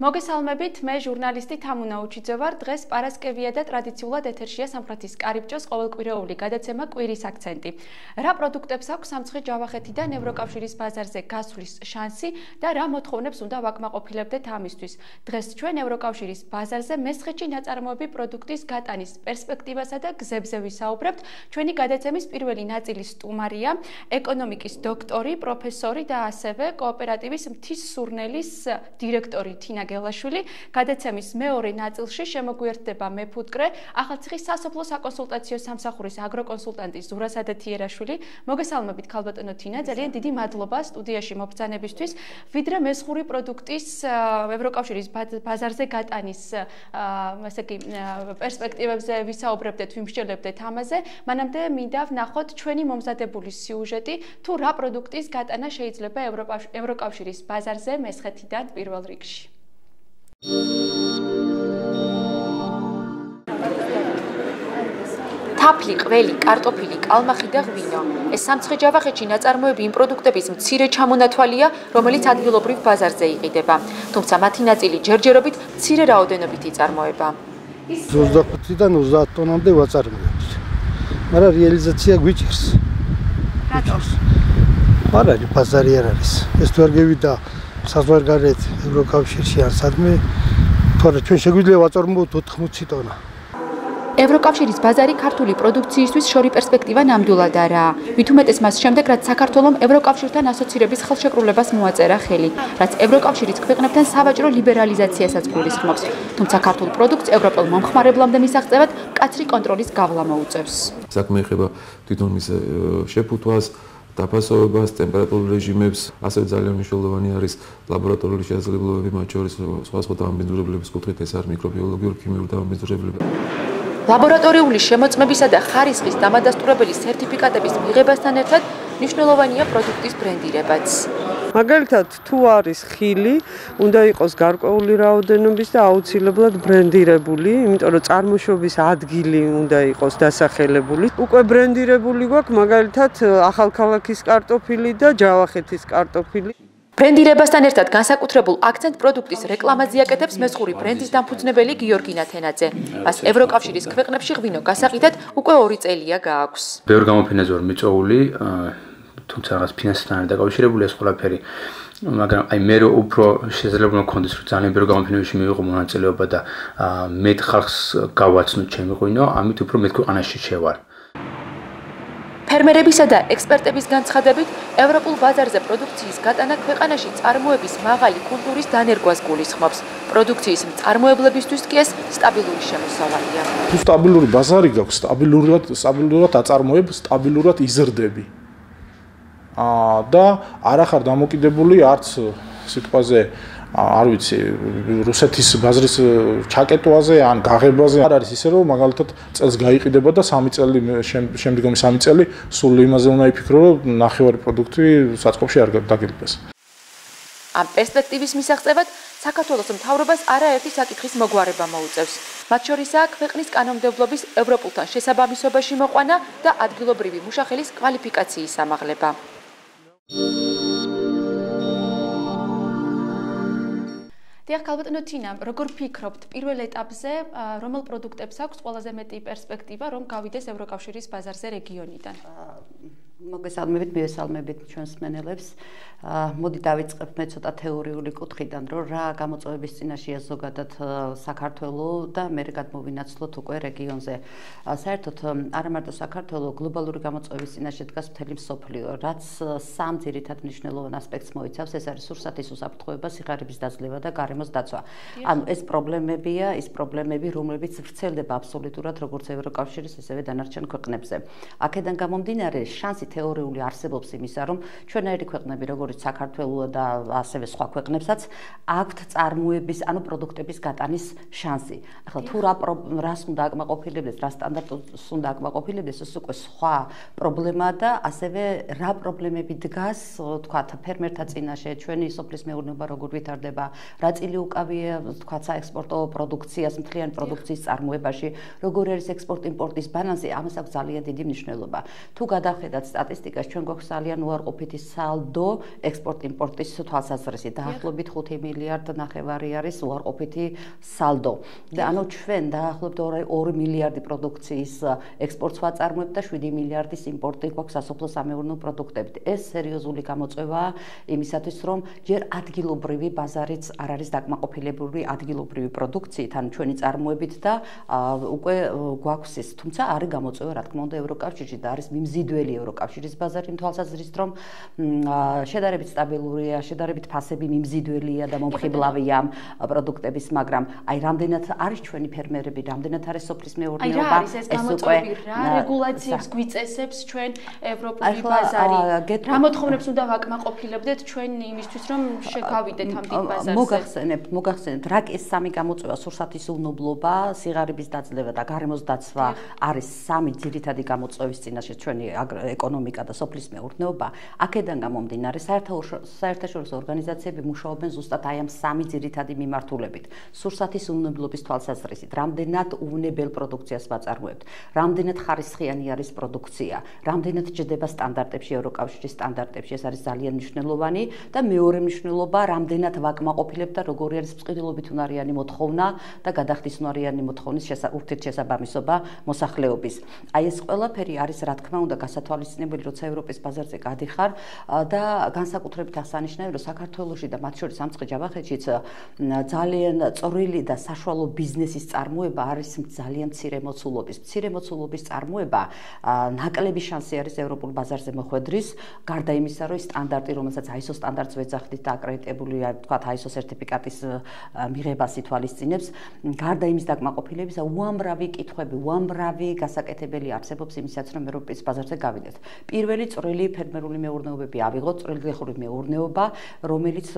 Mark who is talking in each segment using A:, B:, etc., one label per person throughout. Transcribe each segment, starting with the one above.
A: მოგესალმებით, მე ჟურნალისტი თამუნა უჩიძე ვარ. დღეს პარასკევია და ტრადიციულად ეთერშია სამფრათის კარიბჭოს ყოველკვირეული გადაცემა კვირის აქცენტი. რა პროდუქტებს აქვს სამცხე ჯავახეთიდან ევროკავშირის ბაზარზე გასვლის შანსი და რა მოთხოვნებს უნდა ვაკმაყოფილებდეთ ამისთვის. დღეს ჩვენ ევროკავშირის ბაზარზე მესხეთში ნაწარმოები პროდუქტის გატანის პერსპექტივასა და გზებზე ვისაუბრებთ. ჩვენი გადაცემის პირველი ნაწილის სტუმარია ეკონომიკის დოქტორი, პროფესორი და ასევე კოოპერატივის მთისსურნელის დირექტორი თინა გელაშვილი. გადაცემის მეორე ნაწილში შემოგვიერთდება მეფუტკრე ახალციხის სასოფლო საკონსულტაციო სამსახურის აგროკონსულტანტი ზურა სადათიერაშვილი. მოგესალმებით ქალბატონო თინა, ძალიან დიდი მადლობა სტუდიაში მობრძანებისთვის. ვიდრე მესხური პროდუქტის ევროკავშირის ბაზარზე გატანის პერსპექტივებზე ვისაუბრებდეთ, ვიმსჯელებდეთ ამაზე. მანამდე მინდა ვნახოთ ჩვენი მომზადებული სიუჟეტი, თუ რა პროდუქტის გატანა შეიძლება ევროკავშირის ბაზარზე მესხეთიდან პირველ რიგში. თაფლი, ყველი, კარტოფილი, კალმახი და ღვინო. ეს სამცხე ჯავახეთში ნაწარმოები იმ პროდუქტების მცირე ჩამონათვალია, რომელიც ადგილობრივ ბაზარზე იყიდება. თუმცა მათი ნაწილი ჯერჯერობით მცირე რაოდენობით იწარმოება.
B: 25-დან 30 ტონამდე ვაწარმოებთ. მაგრამ რეალიზაცია გვიჭირს.
A: რატო?
B: არ არის ბაზარი არ არის. ეს თუ არ გევიდა საზღვარგარეთ ევროკავშირში ან სადმე, თორე ჩვენ შეგვიძლია ვაწარმოოთ 80 ტონა.
A: ევროკავშირის ბაზარი ქართული პროდუქციისთვის შორი პერსპექტივა ნამდვილად არაა. მით უმეტეს მას შემდეგ, რაც საქართველომ ევროკავშირთან ასოცირების ხელშეკრულებას მოაწერა ხელი, რაც ევროკავშირის ქვეყნებთან სავაჭრო ლიბერალიზაციასაც გულისხმობს. თუმცა ქართულ პროდუქტს ევროპელ მომხმარებლამდე მისაღწევად მკაცრი კონტროლის გავლა მოუწევს.
C: საქმე ეხება თვითონ მის შეფუთვას, დაფასებებას, ტემპერატურულ რეჟიმებს, ასევე ძალიან მნიშვნელოვანი არის ლაბორატორიული შესაძლებლობები, მათ შორის სხვადასხვა დამბინძურებლების კუთხით, ეს არის მიკრობიოლოგიური, ქიმიური დამბინძურებლები.
A: ლაბორატორიული შემოწმებისა და ხარისხის დამადასტურებელი სერტიფიკატების მიღებასთან ერთად მნიშვნელოვანია პროდუქტის ბრენდირებაც.
D: მაგალითად, თუ არის ხილი, უნდა იყოს გარკვეული რაოდენობის და აუცილებლად ბრენდირებული, იმიტომ რომ წარმოშობის ადგილი უნდა იყოს დასახელებული. უკვე ბრენდირებული გვაქვს მაგალითად ახალქალაქის კარტოფილი და ჯავახეთის კარტოფილი. ბრენდირებასთან ერთად განსაკუთრებულ აქცენტ პროდუქტის რეკლამაზე აკეთებს მესხური ბრენდის დამფუძნებელი გიორგი ნათენაძე. მას ევროკავშირის ქვეყნებში ღვინო გასაყიდად უკვე 2 წელია გააქვს.
E: ბევრ გამოფენაზე ვარ მიწვეული, თუმცა რაღაც ფინანსთან არ დაკავშირებული ეს ყველაფერი. მაგრამ მე უფრო შესაძლებლობა მქონდეს რომ ძალიან ბევრ გამოფენებში მივიღო მონაწილეობა და მეტ ხალხს გავაცნო ჩემი ღვინო, ამით უფრო მეტ ქვეყანაში შევალ. ფერმერებისა და ექსპერტების განცხადებით, ევროპულ ბაზარზე პროდუქციის გატანა ქვეყანაში წარმოების მაღალი კულტურის დანერგვას გულისხმობს. პროდუქციის მწარმოებლებისთვის კი ეს სტაბილური შემოსავალია.
F: თუ სტაბილური ბაზარი გაქვს, სტაბილურად აწარმოებ, სტაბილურად იზრდები. და არ ახარ დამოკიდებული არც სიტყვაზე არ ვიცი რუსეთის ბაზრის ჩაკეტვაზე ან გაღებაზე არ არის ისე რომ მაგალითად წელს გაიყიდება და 3 წელი შემდგომი 3 წელი სულ იმაზე უნდა იფიქრო რომ ნახევარი პროდუქტი საწყობში არ დაგილბეს.
A: ამ პერსპექტივის მისაღწევად საქართველოს მთავრობას არაერთი საკითხის მოგვარება მოუწევს. მათ შორისაა ქვეყნის კანონმდებლობის ევროპულთან შესაბამისობაში მოყვანა და ადგილობრივი მუშახელის კვალიფიკაციის ამაღლება. დიახ, ქალბატონო თინა, როგორ ფიქრობთ, პირველ ეტაპზე რომელ პროდუქტებს აქვს ყველაზე მეტი პერსპექტივა, რომ გავიდეს ევროკავშირის ბაზარზე რეგიონიდან?
G: მოგესალმებით, მივესალმებით ჩვენს მსმენელებს. მოდი დავიწყებ მე ცოტა თეორიული კუთხიდან, რომ რა გამოწვევების წინაშეა ზოგადად საქართველოს და მე გადმოვინაცვლოთ უკვე რეგიონზე. საერთოდ არა მარტო საქართველოს გლობალური გამოწვევების წინაშე დგას მთელი მსოფლიო, რაც 3 ძირითად მნიშვნელოვან ასპექტს მოიცავს, ეს არის სურსათის უსაფრთხოება, სიხარების დაძლევა და გარემოს დაცვა. ანუ ეს პრობლემებია, ის პრობლემები, რომლებიც ვრცელდება აბსოლუტურად როგორც ევროკავშირის, ასევე დანარჩენ ქვეყნებზე. აქედან გამომდინარე, შანსი თეორიული არსებობს იმისა, რომ ჩვენაირი ქვეყნები, როგორც საქართველოს და ასევე სხვა ქვეყნებსაც აქვთ წარმოების, ანუ პროდუქტების გატანის შანსი. ახლა თუ რას უნდა აკმაყოფილებდეს, რა სტანდარტს უნდა აკმაყოფილებდეს, ეს უკვე სხვა პრობლემაა და ასევე რა პრობლემები დგას, თქვათ, ფერმერთა წინაშე, ჩვენი სოფლის მეურნეობა როგორ ვითარდება, რა წილი უკავია, თქვათ, საექსპორტო პროდუქციას, მთლიანი პროდუქციის წარმოებაში, როგორ არის ექსპორტ-იმპორტის ბალანსი, ამას აქვს ძალიან დიდი მნიშვნელობა. თუ გადავხედათ სტატისტიკას ჩვენ გვაქვს ძალიან უარყოფითი სალდო ექსპორტ-იმპორტის თვალსაზრისით. დაახლოებით 5 მილიარდ ნახევარი არის უარყოფითი სალდო. და ანუ ჩვენ დაახლოებით 2 მილიარდი პროდუქციის ექსპორტს ვაწარმოებთ და 7 მილიარდის იმპორტი გვაქვს სასოფლო-სამეურნეო პროდუქტებით. ეს სერიოზული გამოწვევაა იმისათვის, რომ ჯერ ადგილობრივი ბაზარიც არ არის დაკმაყოფილებული ადგილობრივი პროდუქციით, ანუ ჩვენი წარმოებით და უკვე გვაქვს ეს. თუმცა არის გამოწვევა, რა თქმა უნდა, ევროკავშირში და არის მიმზიდველი ევროკავშირის ბაზარი იმ თვალსაზრისით, რომ შედარებით სტაბილურია, შედარებით ფასები მიმზიდველია და მომხიბლავია პროდუქტების, მაგრამ აი რამდენად არის ჩვენი ფერმერები, რამდენად არის სოფლის მეურნეობა,
A: ეს გამოწვევები რა რეგულაციებს გვიწესებს ჩვენ ევროპული ბაზარი. რა მოთხოვნებს უნდა ვაკმაყოფილებდეთ ჩვენ იმისთვის, რომ შეგავიდეთ ამ დიდ ბაზარზე?
G: მოგახსენებთ, რაკ ეს სამი გამოწვევა, სურსათის უვნებლობა, სიღარიბის დაძლევა და გარემოს დაცვა არის სამი ძირითადი გამოწვევის წინაშე ჩვენი ეკონომიკა და სოფლის მეურნეობა. აქედან გამომდინარე, საერთაშორისო ორგანიზაციები მუშაობენ ზუსტად აი ამ სამი ძირითადი მიმართულებით. სურსათის უვნებლობის თვალსაზრისით, რამდენად უვნებელ პროდუქციას ვაწარმოებთ, რამდენად ხარისხიანი არის პროდუქცია, რამდენად ჯდება სტანდარტებში, ევროკავშირის სტანდარტებში, ეს არის ძალიან მნიშვნელოვანი და მეორე მნიშვნელობა, რამდენად ვაკმაყოფილებთ და როგორი არის წყიდულობით უნარიანი მოთხოვნა და გადახდისუნარიანი მოთხოვნის ურთიერთშესაბამისობა მოსახლეობის. აი ეს ყველაფერი არის რა თქმა უნდა გასათვალისწინებელი, როცა ევროპის ბაზარზე გადიხარ და განსაკუთრებით აღსანიშნავია, რომ საქართველოში და მათ შორის სამცხე-ჯავახეთშიც ძალიან წვრილი და საშუალო ბიზნესის წარმოება არის ძალიან მცირე მოცულობის. მცირე მოცულობის წარმოება ნაკლები შანსი არის ევროპულ ბაზარზე მოხვედრის, გარდა იმისა, რომ სტანდარტი, რომელსაც ISO სტანდარტს ვეძახდით და აკრედიტებულია, თქვათ ISO სერტიფიკატის მიღებას ითვალისწინებს, გარდა იმის დაკმაყოფილებისა, უამრავი კითხვები, უამრავი გასაკეთებელი არსებობს იმისაც, რომ ევროპის ბაზარზე გავიდეთ. პირველი წვრილი ფერმერული მეურნეობები ავიღოთ, წვრილი გლეხური მეურნეობა, რომელიც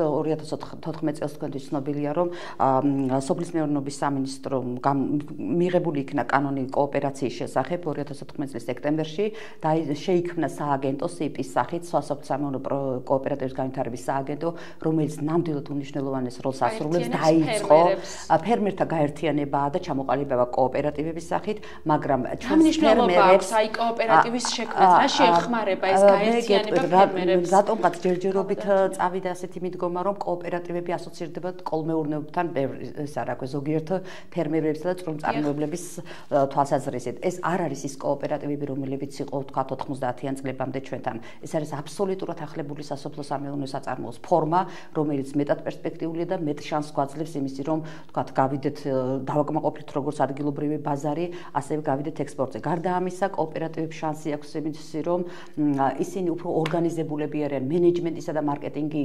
G: 2014 წელს თქვენთვის ცნობილია, რომ სოფლის მეურნეობის სამინისტრომ მიღებული იქნა კანონი კოოპერაციის შესახებ 2014 წლის სექტემბერში და შეიქმნა სააგენტო SIP-ის სახით, სასოფლო-სამეურნეო კოოპერატივის განვითარების სააგენტო, რომელიც ნამდვილად უმნიშვნელოვანეს როლს ასრულებს. დაიწყო ფერმერთა გაერთიანებაა და ჩამოყალიბება კოოპერატივების სახით, მაგრამ ჩვენს ფერმერებს
A: აი კოოპერატივის შექმნას რა შეეხმარება ეს გაერთიანება ფერმერებს?
G: რატომღაც ჯერჯერობით წავიდა ასეთი მიდგომა, რომ კოოპერატივები ასოცირდება კოლმეურნეობთან, ეს არ აქვს ზოგიერთ ფერმერებსა და წვრილმწარმოებლების თვალსაზრისით. ეს არ არის ის კოოპერატივები, რომლებიც იყო თქვა 90-იან წლებამდე ჩვენთან. ეს არის აბსოლუტურად ახლებული სასოფლო-სამეურნეო საწარმოოს ფორმა, რომელიც მეტად პერსპექტიულია და მეტ შანსს გვაძლევს იმისი, რომ თქვა გავიდეთ დავაკმაყოფილოთ როგორც ადგილობრივი ბაზარი, ასევე გავიდეთ ექსპორტზე. გარდა ამისა, კოოპერატივებს შანსი აქვს იმისი, რომ ისინი უფრო ორგანიზებულები არიან, მენეჯმენტისა და მარკეტინგი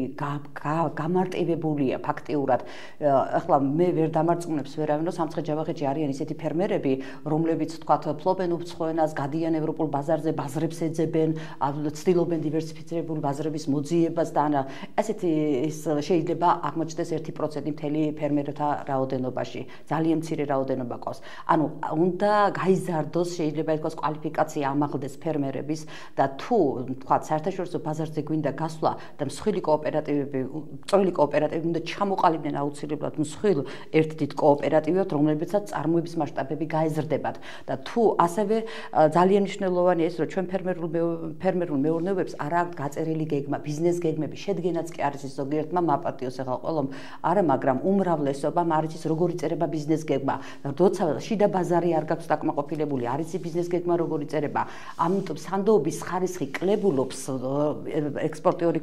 G: გამარტივებულია ფაქტიურად. ახლა მე ვერ დამარწმუნებს ვერავინ, რომ სამცხე-ჯავახეთში არიან ისეთი ფერმერები, რომლებიც თქვა ფლობენ უცხო ენას, გადიან ევროპულ ბაზარზე, ბაზრებს ეძებენ, ცდილობენ დივერსიფიცირებული ბაზრების მოძიებას და ასეთი შეიძლება აღმოჩნდეს 1% მთელი ფერმერთა რაოდენობაში. ძალიან მცირე რაოდენობა ყავს. ანუ უნდა გაიზარდოს, შეიძლება ითქვას, კვალიფიკაცია ამაღლდეს ფერმერების და თუ თქვა საერთაშორისო ბაზარზე გვინდა გასვლა და მსხვილი კოოპერატივები, წვრილი კოოპერატივები უნდა ჩამოყალიბდნენ აუცილებლად მსხვილ ერთ დიდ კოოპერატივად, რომლებიცაც წარმოების მასშტაბები გაეზრდებათ და თუ ასევე ძალიან მნიშვნელოვანია ეს, რომ ჩვენ ფერმერულ მეურნეობებს არ აქვს გაწერილი გეგმა, ბიზნეს გეგმები, შედგენაც კი არის ის ზოგიერთმა მაპატიოს ახლა ყველამ არა, მაგრამ უმრავლესობამ არის ის როგორი წერება ბიზნეს გეგმა. როცა შიდა ბაზარი არ გაქვს დაკმაყოფილებული, არის ის ბიზნეს გეგმა როგორი წერება. ამიტომ სანდოობის ხარისხი კლებულობს ექსპორტიორი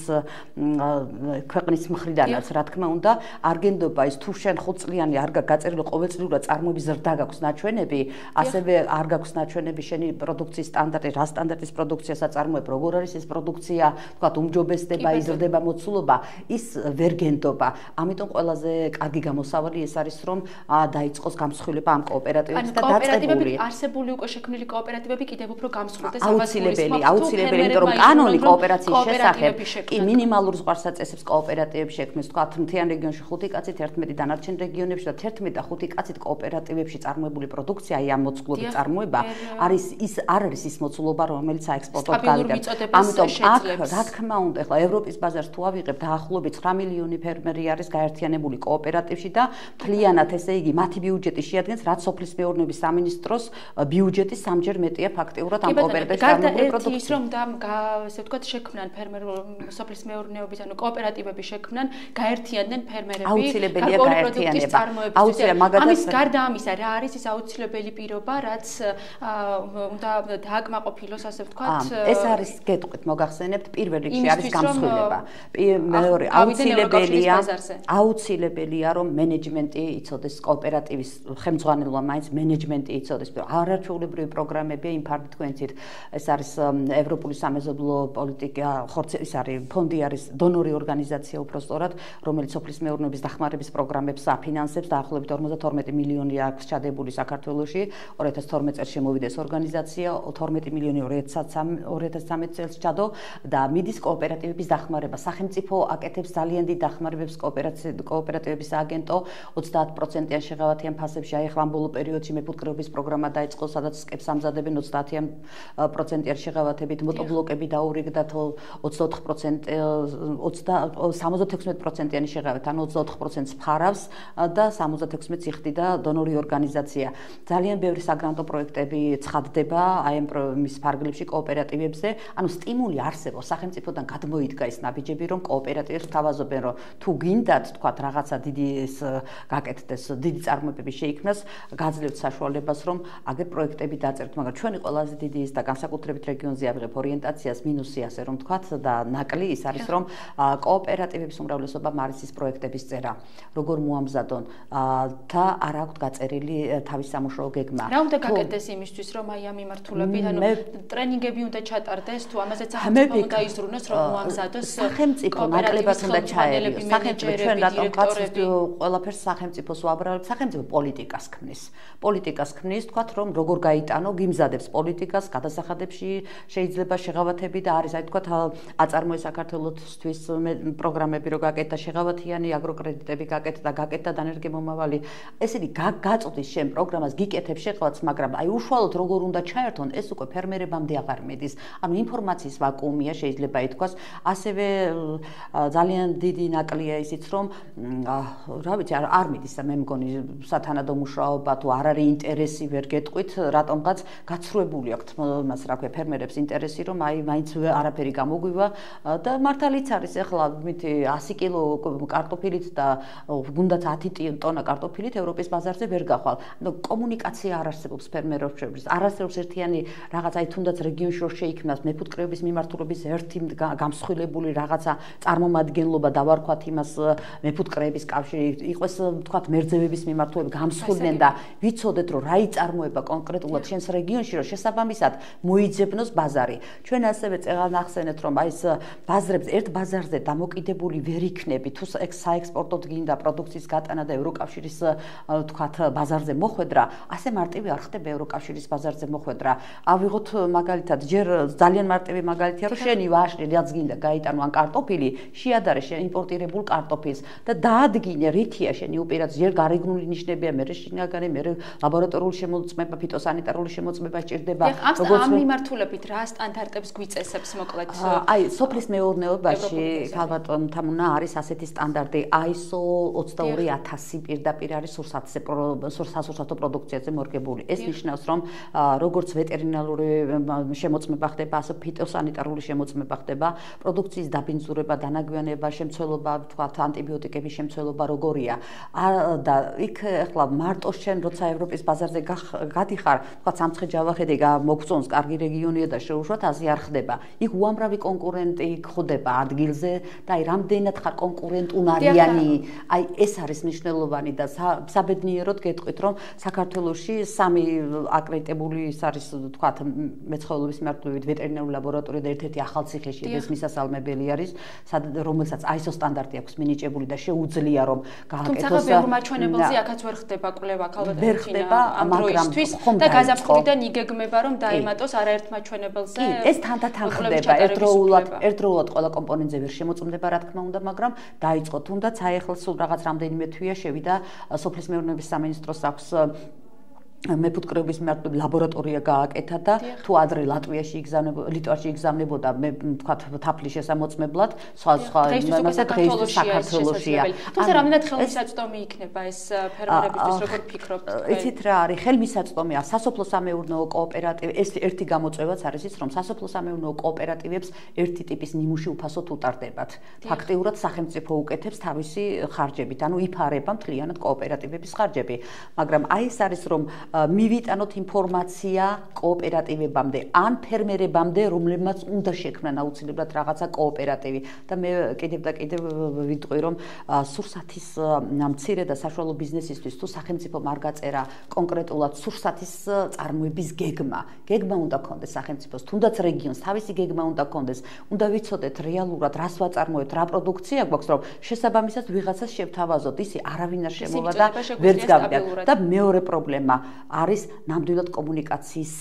G: ქვეყნის მხრიდანაც, რა თქმა უნდა, არ გენდობა ის თუ შენ 5 წლიანი არ გაწერილი ყოველწლიურად წარმოების ზრდა გაქვს ნაჩვენები, ასევე არ გაქვს ნაჩვენები შენი პროდუქციის სტანდარტი, რა სტანდარტის პროდუქციას აწარმოებ, როგორ არის ეს პროდუქცია, თქვათ უმჯობესდება, იზრდება მოცულობა, ის ვერ გენდობა. ამიტომ ყველაზე კარგი გამოსავალი ეს არის, რომ დაიწყოს გამსხვილება ამ კოოპერატივებს და დაწყებული.
A: არსებული უკვე შექმნილი კოოპერატივები კიდევ უფრო გამსხვილდეს
G: აუცილებელი, იმიტომ რომ კანონი კოოპერაციის შესახებ კი მინიმალურ ზღვარსაწესებს კოოპერატივებს შექმნის, თქვათ მთიან რეგიონში 5 კაცით, 11 დანარჩენ რეგიონებში და 11 და 5 კაცით კოოპერატივებში წარმოებული პროდუქცია, აი ამ მოცულობის წარმოება არის ის არ არის ის მოცულობა, რომელიც საექსპორტოდ გავიდა. ამიტომ აქ რა თქმა უნდა, ახლა ევროპის ბაზარს თუ ავიღებ, დაახლოებით 9 მილიონი ფერმერი არის გაერთიანებული კოოპერატივში და მთლიანად ესე იგი მათი ბიუჯეტი შეადგენს, რაც სოფლის მეურნეობის სამინისტროს ბიუჯეტის 3-ჯერ მეტია ფაქტიურად ამ კოოპერატივებში სისტემატური პროდუქცია.
A: ის რომ და ესე ვთქვათ შექმნან სოფლის მეურნეობის ანუ კოოპერატივები შექმნან, გაერთიანდნენ ფერმერები,
G: აუცილებელია გაერთიანება.
A: ამის გარდა ამისა, რა არის ის აუცილებელი პირობა, რაც უნდა დააკმაყოფილოს, ასე ვთქვათ.
G: ეს არის გეტყვით მოგახსენებთ, პირველ რიგში არის გამსხვილება. მეორე აუცილებელია რომ მენეჯმენტი იცოდეს კოოპერატივის ხელმძღვანელობა მაინც მენეჯმენტი იცოდეს. არაჩვეულებრივი პროგრამებია იმ ფარგლით თქვენით ეს არის ევროპული სამეზობლო პოლიტიკა, ის არის ფონდი არის დონორი ორგანიზაცია უბრალოდ, რომელიც სოფლის მეურნეობის დახმარების პროგრამებს აფინანსებს, დაახლოებით 52 მილიონი აქვს ჩადებული საქართველოში, 2012 წელს შემოვიდა ეს ორგანიზაცია, 12 მილიონი 2013 წელს ჩადო და მიდის კოოპერატივების დახმარება. სახელმწიფო აკეთებს ძალიან დიდ დახმარებებს კოოპერატივების აგენტო 30%-იან შეღავათიან ფასებში, აი ახლა ამ ბოლო პერიოდში მეფუტკრეობის პროგრამა დაიწყო, სადაც სკეპს ამზადებენ 30%-იან შეღავათებით, მოტორბლოკები დაურიგდათ 24%, 76%-იანი შეღავათ, ანუ 24%-ს ფარავს და 76%-ს იხდიდა დონორი ორგანიზაცია. ძალიან ბევრი საგრანტო პროექტები ცხადდება აი ამ მის ფარგლებში კოოპერატივებზე, ანუ სტიმული არსებობს სახელმწიფოდან გადმოიდგა ეს ნაბიჯები, რომ კოოპერატივებს თავაზობენ, რომ თუ გინდათ, თქვათ, რაღაცა დიდი ეს გაკეთდეს, დიდი წარმოებები შეიქმნას, გაძლევთ საშუალებას, რომ აგერ პროექტები დაწერთ, მაგრამ ჩვენი ყველაზე დიდი ის და განსაკუთრებით რეგიონზე ავიღებ ორიენტაციას მინუსი, ასე რომ თქვათ, და ნაკლი ის არის, რომ კოოპერატივების უმრავლესობამ არის ის პროექტების წერა, როგორ მოამზადონ და არ აქვთ გაწერილი თავის სამუშაო გეგმა.
A: რა უნდა გაკეთდეს იმისთვის, რომ აი ამ მიმართულებით, ანუ ტრენინგები უნდა ჩატარდეს, თუ ამაზეც სახელმწიფო უნდა იზრუნოს, რომ მოამზადოს
G: სახელმწიფო ნაკლებად უნდა ჩაერიოს. სახელმწიფო ჩვენ რატომ გაცნობთ ყველაფერს სახელმწიფოს ვაბრალებ, სახელმწიფო პოლიტიკას ქმნის. პოლიტიკას ქმნის, თქვათ, რომ როგორ გაიტანო, გიმზადებს პოლიტიკას, გადასახადებში შეიძლება შეღავათები და არის, აი თქვათ, აწარმოე საქართველოსთვის პროგრამები რო გაკეთდა, შეღავათიანი აგროკრედიტები გაკეთდა, გაკეთდა დანერგემომავალი. ესენი გაწვდის შენ პროგრამას, გიკეთებს შეყვაც, მაგრამ აი უშუალოდ როგორ უნდა ჩაერთონ, ეს უკვე ფერმერებამდე აღარ მიდის. ანუ ინფორმაციის ვაკუუმია შეიძლება ითქვას. ასევე ძალიან დიდი ნაკლია ისიც, რომ რა ვიცი, არ მიდის და მე მგონი სათანადო მუშაობა თუ არ არის ინტერესი ვერ გეტყვით, რატომღაც გაცრუებული აქვთ მას რა ქვია ფერმერებს ინტერესი, რომ აი მაინც არაფერი გამოგვივა და მართალიც არის ახლა მით 100 კილო კარტოფილით და გუნდაც 10 ტონა კარტოფილით ევროპის ბაზარზე ვერ გახვალ. ანუ კომუნიკაცია არ არსებობს ფერმერებს შორის. არ არსებობს ერთიანი რაღაც აი თუნდაც რეგიონში რო შეიქმნას მეფუტკრეობის მიმართულების ერთი გამსხვილებული რაღაცა წარმომადგენლობა დავარქვათ იმას მეფუტკრეების კავშირი იყოს თქვათ მერძევების მიმართულები გამსხვილდნენ და ვიცოდეთ რომ რა იწარმოება კონკრეტულად შენს რეგიონში რომ შესაბამისად მოიძებნოს ბაზარი. ჩვენ ასევე წეღანახსენეთ რომ აი ეს ბაზრებს ერთ ბაზარზე დამოკიდებული ვერ იქნები თუ საექსპორტოდ გინდა პროდუქციის გატანა და ევროკავშირის თქვათ ბაზარზე მოხვედრა, ასე მარტივი არ ხდება ევროკავშირის ბაზარზე მოხვედრა. ავიღოთ მაგალითად ჯერ ძალიან მარტივი მაგალითია რომ შენი ვაშლი რაც გინდა გაიტანო ან კარტოფილი, შეადარე შენ იმპორტირებულ კარტოფილს და დაადგინე რითია შენი უპირატესობა, ჯერ გარეგნული ნიშნებია, მერე შინაგანი, მერე ლაბორატორიული შემოწმება, ფიტოსანიტარული შემოწმება სჭირდება.
A: ამ მიმართულებით რა სტანდარტებს გვიწესებს მოკლედ?
G: აი სოფლის მეურნეობაში ქალბატონ თამუნა არის ასეთი სტანდარტი ISO 22000 პირდაპირ არის სასურსათო პროდუქციაზე მორგებული. ეს ნიშნავს რომ როგორც ვეტერინარული შემოწმება ხდება, ასე ფიტოსანიტარული შემოწმება ხდება, პროდუქციის დაბინძურება, დანაგვიანება, შემცველობა, თქვათ ანტიბიოტიკების შემცველობა როგორია. და იქ ახლა მარტო შენ როცა ევროპის ბაზარზე გადიხარ, თქვათ სამცხე-ჯავახეთი მოგწონს, კარგი რეგიონია და შეუშვათ, ასე არ ხდება. იქ უამრავი კონკურენტი ხდება ადგილზე და აი რამდენად ხარ კონკურენტუნარიანი, აი ეს არის მნიშვნელოვანი და საბედნიეროდ გეტყვით რომ საქართველოში 3 აკრედიტებული ის არის თქვათ მეცხოველების მიმართულებით ვეტერინარული ლაბორატორია და ერთ-ერთი ახალციხეში ეს მისასალმებელი არის, რომელსაც ISO სტანდარტი აქვს მინიჭებული და შეუძლია რომ გააკეთოს.
A: თუმცა ბევრ მაჩვენებელზე აქაც ვერ ხდება კვლევა ქალბატონთინა ამ დროისთვის და გაზაფხულიდან იგეგმება რომ დაემატოს არაერთ მაჩვენებელზე.
G: ეს თანდათან ხდება, ერთდროულად ყველა კომპონენტზე ვერ შემოწმდება რა თქმა უნდა, მაგრამ დაიწყო თუნდაც აი ახლა სულ რაღაც რამდენიმე თვეა შევიდა სოფლის მეურნეობის სამინისტროს აქვს მეფუტკრეობის მიმართულებით ლაბორატორია გააკეთა და თუ ადრე ლიტვაში იგზავნებოდა მე თქვა თაფლის შესამოწმებლად სხვა საქართველოშია.
A: თუმცა რამდენად ხელმისაწვდომი იქნება ეს ფერმერებისთვის როგორ ფიქრობთ?
G: იცით რა არის ხელმისაწვდომია სასოფლო-სამეურნეო კოოპერატივი ეს ერთი გამოწვევაც არის ის რომ სასოფლო-სამეურნეო კოოპერატივებს ერთი ტიპის ნიმუში უფასოდ უტარდებათ. ფაქტიურად სახელმწიფო უკეთებს თავისი ხარჯებით, ანუ იფარება მთლიანად კოოპერატივების ხარჯები. მაგრამ აი ეს არის რომ მივიტანოთ ინფორმაცია კოოპერატივებამდე ან ფერმერებამდე, რომლებმაც უნდა შექმნან აუცილებლად რაღაცა კოოპერატივი და მე კიდევ და კიდევ ვიტყვი რომ სურსათის მცირე და საშუალო ბიზნესისთვის თუ სახელმწიფომ არ გაწერა კონკრეტულად სურსათის წარმოების გეგმა უნდა ქონდეს სახელმწიფოს, თუნდაც რეგიონს თავისი გეგმა უნდა ქონდეს, უნდა ვიცოდეთ რეალურად რას ვაწარმოებთ, რა პროდუქცია გვაქვს, რომ შესაბამისად ვიღაცას შევთავაზოთ, ისი არავინ არ შემოვა და ვერც გავდიათ. და მეორე პრობლემა არის ნამდვილად კომუნიკაციის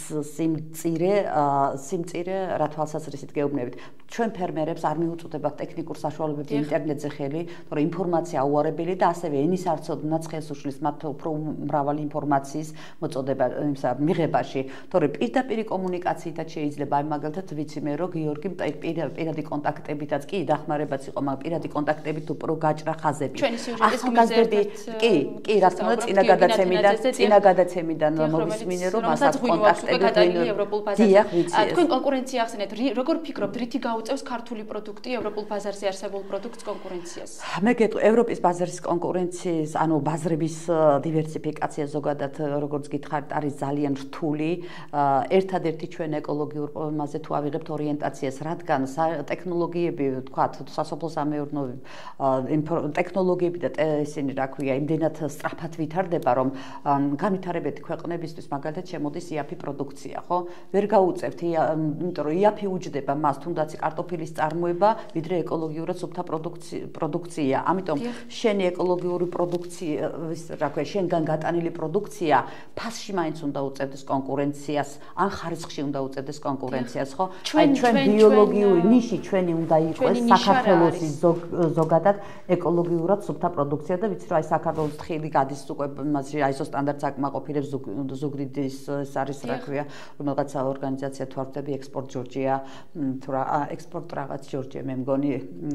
G: სიმწირე რა თვალსაზრისით გეუბნებით. ჩვენ ფერმერებს არ მიუწვდებათ ტექნიკურ საშუალებებზე ინტერნეტზე ხელი, თორე ინფორმაცია აუარებელი და ასევე ენის არცოდნაც ხელს უშლის მათ უფრო მრავალი ინფორმაციის მოწოდება მიღებაში. თორე პირდაპირი კომუნიკაციითაც შეიძლება, აი მაგალითად ვიცი მე რომ გიორგი პირადი კონტაქტებითაც კი დახმარებაც იყო, მაგრამ პირადი კონტაქტებით უფრო გაჭრა ხაზები. ახალგაზრდები კი რა თქმა უნდა წინა გადაცემიდან მოვისმინე რომ მასაც კონტაქტები
A: ევროპულ ბაზარზე. თქვენ კონკურენცია ახსენეთ, როგორ ფიქრობთ, რითი გაუწევს ქართული პროდუქტი ევროპულ ბაზარზე არსებულ პროდუქტს კონკურენციას?
G: მე გეტყვი, ევროპის ბაზარის კონკურენციის, ანუ ბაზრების დივერსიფიკაცია ზოგადად, როგორც გითხარით, არის ძალიან რთული. ერთადერთი ჩვენ ეკოლოგიურ პრობლემაზე თუ ავიღებთ ორიენტაციას, რადგან ტექნოლოგიები, ვთქვათ, სასოფლო-სამეურნეო ტექნოლოგიები და ისინი რა ქვია, იმდენად სწრაფად ვითარდება, რომ განვითარებადი ქვეყნებისთვის მაგალითად შემოდის იაფი პროდუქცია, ხო? ვერ გაუწევთ, იმიტომ რომ იაფი უჯდება მას თუნდაც კარტოფილის წარმოება, ვიდრე ეკოლოგიურად სუფთა პროდუქცია. ამიტომ შენი ეკოლოგიური პროდუქცია, რა ქვია, შენგან გატანილი პროდუქცია ფასში მაინც უნდა უწევდეს კონკურენციას, ან ხარისხში უნდა უწევდეს კონკურენციას, ხო? ჩვენ ბიოლოგიური ნიში ჩვენი უნდა იყოს საქართველოს ზოგადად ეკოლოგიურად სუფთა პროდუქცია და ვიცი რომ აი საქართველოს თხილი გადის უკვე მასში ISO სტანდარტს აკმაყოფილებს ზუგდიდის ეს არის რა ქვია რომელღაცა ორგანიზაცია თუ არ ვთქვი ექსპორტ ჯორჯია თუ რა ექსპორტ რაღაც ჯორჯია მე მგონი